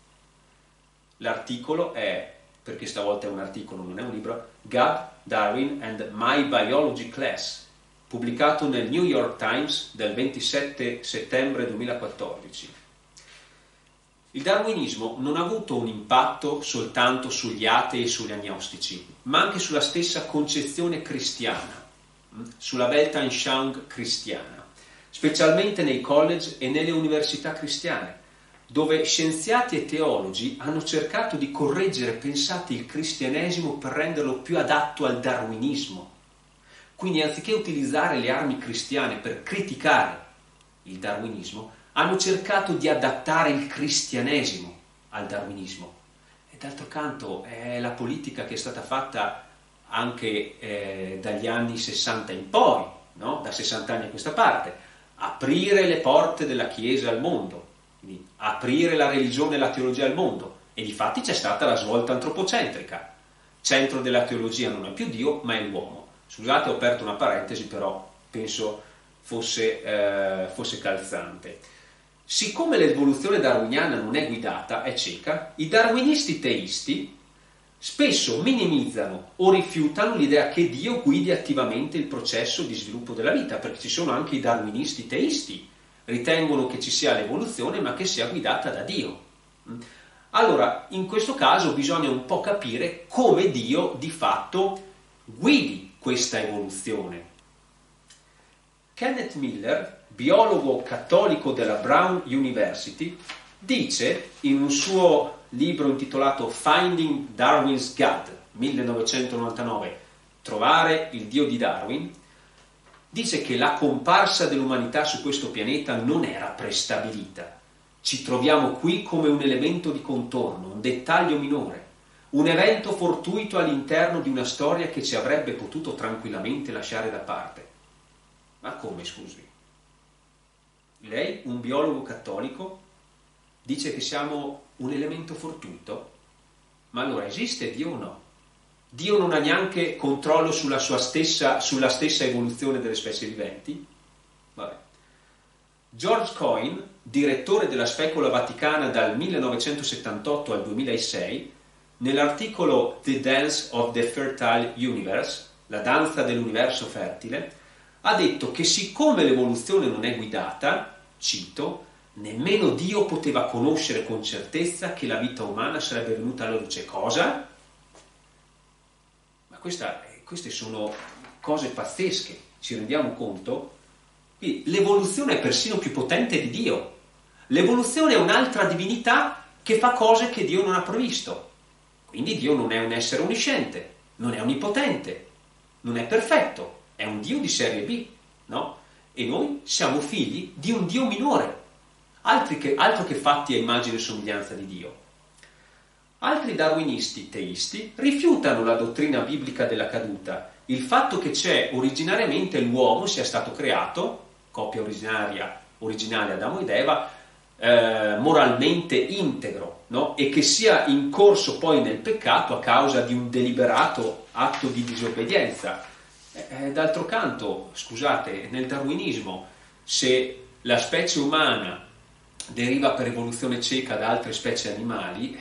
L'articolo è, perché stavolta è un articolo, non è un libro, God, Darwin and My Biology Class, pubblicato nel New York Times del 27 settembre 2014. Il darwinismo non ha avuto un impatto soltanto sugli atei e sugli agnostici, ma anche sulla stessa concezione cristiana, sulla Weltanschauung cristiana, specialmente nei college e nelle università cristiane, dove scienziati e teologi hanno cercato di correggere, pensate, il cristianesimo per renderlo più adatto al darwinismo. Quindi anziché utilizzare le armi cristiane per criticare il darwinismo, hanno cercato di adattare il cristianesimo al darwinismo. E d'altro canto è la politica che è stata fatta anche dagli anni 60 in poi, no? Da 60 anni a questa parte, aprire le porte della Chiesa al mondo, quindi aprire la religione e la teologia al mondo, e difatti c'è stata la svolta antropocentrica. Centro della teologia non è più Dio, ma è l'uomo. Scusate, ho aperto una parentesi, però penso fosse calzante. Siccome l'evoluzione darwiniana non è guidata, è cieca, i darwinisti teisti spesso minimizzano o rifiutano l'idea che Dio guidi attivamente il processo di sviluppo della vita, perché ci sono anche i darwinisti teisti, ritengono che ci sia l'evoluzione ma che sia guidata da Dio. Allora, in questo caso bisogna un po' capire come Dio di fatto guidi questa evoluzione. Kenneth Miller, biologo cattolico della Brown University, dice in un suo libro intitolato Finding Darwin's God, 1999, Trovare il Dio di Darwin, dice che la comparsa dell'umanità su questo pianeta non era prestabilita. Ci troviamo qui come un elemento di contorno, un dettaglio minore, un evento fortuito all'interno di una storia che ci avrebbe potuto tranquillamente lasciare da parte. Ma come, scusi? Lei, un biologo cattolico, dice che siamo un elemento fortuito? Ma allora esiste Dio o no? Dio non ha neanche controllo sulla stessa evoluzione delle specie viventi? Vabbè. George Coyne, direttore della Specola Vaticana dal 1978 al 2006, nell'articolo The Dance of the Fertile Universe, la danza dell'universo fertile, ha detto che siccome l'evoluzione non è guidata, cito, nemmeno Dio poteva conoscere con certezza che la vita umana sarebbe venuta alla luce. Cosa? Ma queste sono cose pazzesche, ci rendiamo conto? L'evoluzione è persino più potente di Dio. L'evoluzione è un'altra divinità che fa cose che Dio non ha previsto. Quindi Dio non è un essere onnisciente, non è onnipotente, non è perfetto, è un Dio di serie B, no? E noi siamo figli di un Dio minore, altro che fatti a immagine e somiglianza di Dio. Altri darwinisti teisti rifiutano la dottrina biblica della caduta, il fatto che originariamente l'uomo sia stato creato, coppia originale Adamo ed Eva, moralmente integro, no? E che sia incorso poi nel peccato a causa di un deliberato atto di disobbedienza. D'altro canto, scusate, nel darwinismo, se la specie umana deriva per evoluzione cieca da altre specie animali,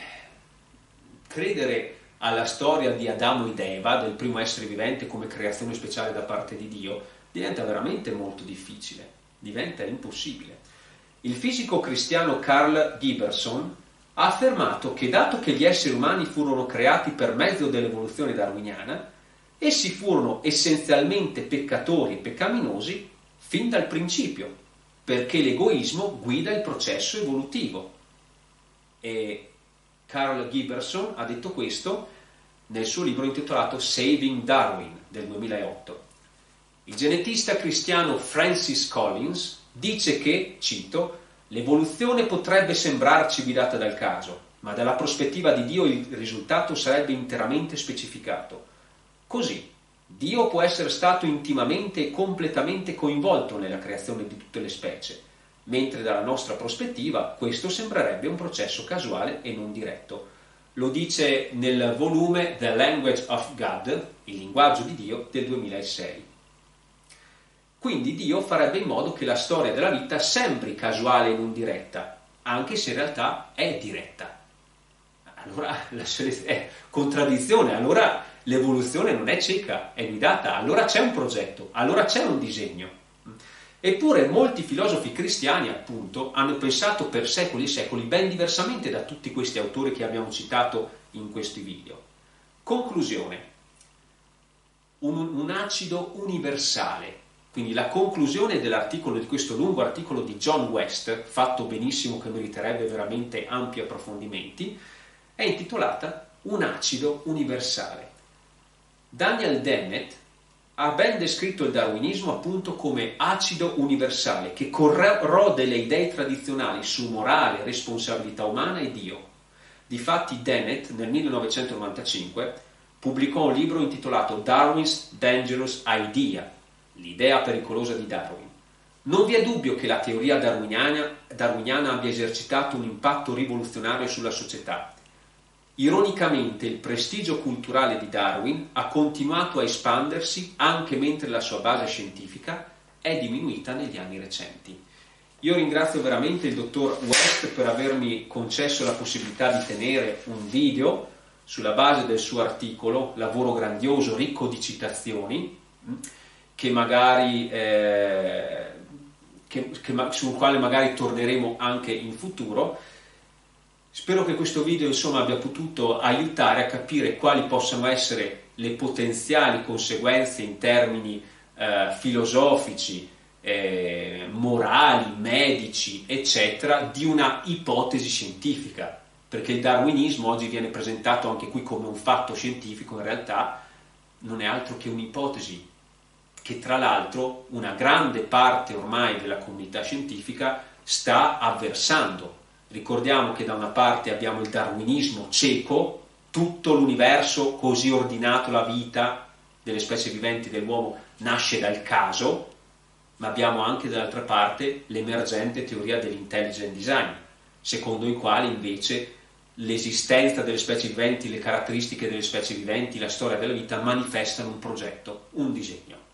credere alla storia di Adamo ed Eva, del primo essere vivente come creazione speciale da parte di Dio, diventa veramente molto difficile, diventa impossibile. Il fisico cristiano Carl Giberson ha affermato che dato che gli esseri umani furono creati per mezzo dell'evoluzione darwiniana, essi furono essenzialmente peccatori e peccaminosi fin dal principio, perché l'egoismo guida il processo evolutivo. E Carl Giberson ha detto questo nel suo libro intitolato Saving Darwin del 2008. Il genetista cristiano Francis Collins dice che, cito, l'evoluzione potrebbe sembrarci guidata dal caso, ma dalla prospettiva di Dio il risultato sarebbe interamente specificato. Così, Dio può essere stato intimamente e completamente coinvolto nella creazione di tutte le specie, mentre dalla nostra prospettiva questo sembrerebbe un processo casuale e non diretto. Lo dice nel volume The Language of God, il linguaggio di Dio, del 2006. Quindi Dio farebbe in modo che la storia della vita sembri casuale e non diretta, anche se in realtà è diretta. Allora è contraddizione, allora l'evoluzione non è cieca, è guidata, allora c'è un progetto, allora c'è un disegno. Eppure molti filosofi cristiani, appunto, hanno pensato per secoli e secoli ben diversamente da tutti questi autori che abbiamo citato in questi video. Conclusione. Un acido universale. Quindi la conclusione dell'articolo, di questo lungo articolo di John West, fatto benissimo, che meriterebbe veramente ampi approfondimenti, è intitolata Un acido universale. Daniel Dennett ha ben descritto il darwinismo appunto come acido universale che corrode le idee tradizionali su morale, responsabilità umana e Dio. Difatti Dennett nel 1995 pubblicò un libro intitolato Darwin's Dangerous Idea, l'idea pericolosa di Darwin. Non vi è dubbio che la teoria darwiniana abbia esercitato un impatto rivoluzionario sulla società. Ironicamente, il prestigio culturale di Darwin ha continuato a espandersi anche mentre la sua base scientifica è diminuita negli anni recenti. Io ringrazio veramente il dottor West per avermi concesso la possibilità di tenere un video sulla base del suo articolo, lavoro grandioso, ricco di citazioni, che magari sul quale magari torneremo anche in futuro. Spero che questo video insomma abbia potuto aiutare a capire quali possano essere le potenziali conseguenze in termini filosofici, morali, medici, eccetera, di una ipotesi scientifica, perché il darwinismo oggi viene presentato anche qui come un fatto scientifico, in realtà non è altro che un'ipotesi che tra l'altro una grande parte ormai della comunità scientifica sta avversando. Ricordiamo che da una parte abbiamo il darwinismo cieco, tutto l'universo così ordinato, la vita delle specie viventi dell'uomo nasce dal caso, ma abbiamo anche dall'altra parte l'emergente teoria dell'intelligent design, secondo i quali invece l'esistenza delle specie viventi, le caratteristiche delle specie viventi, la storia della vita manifestano un progetto, un disegno.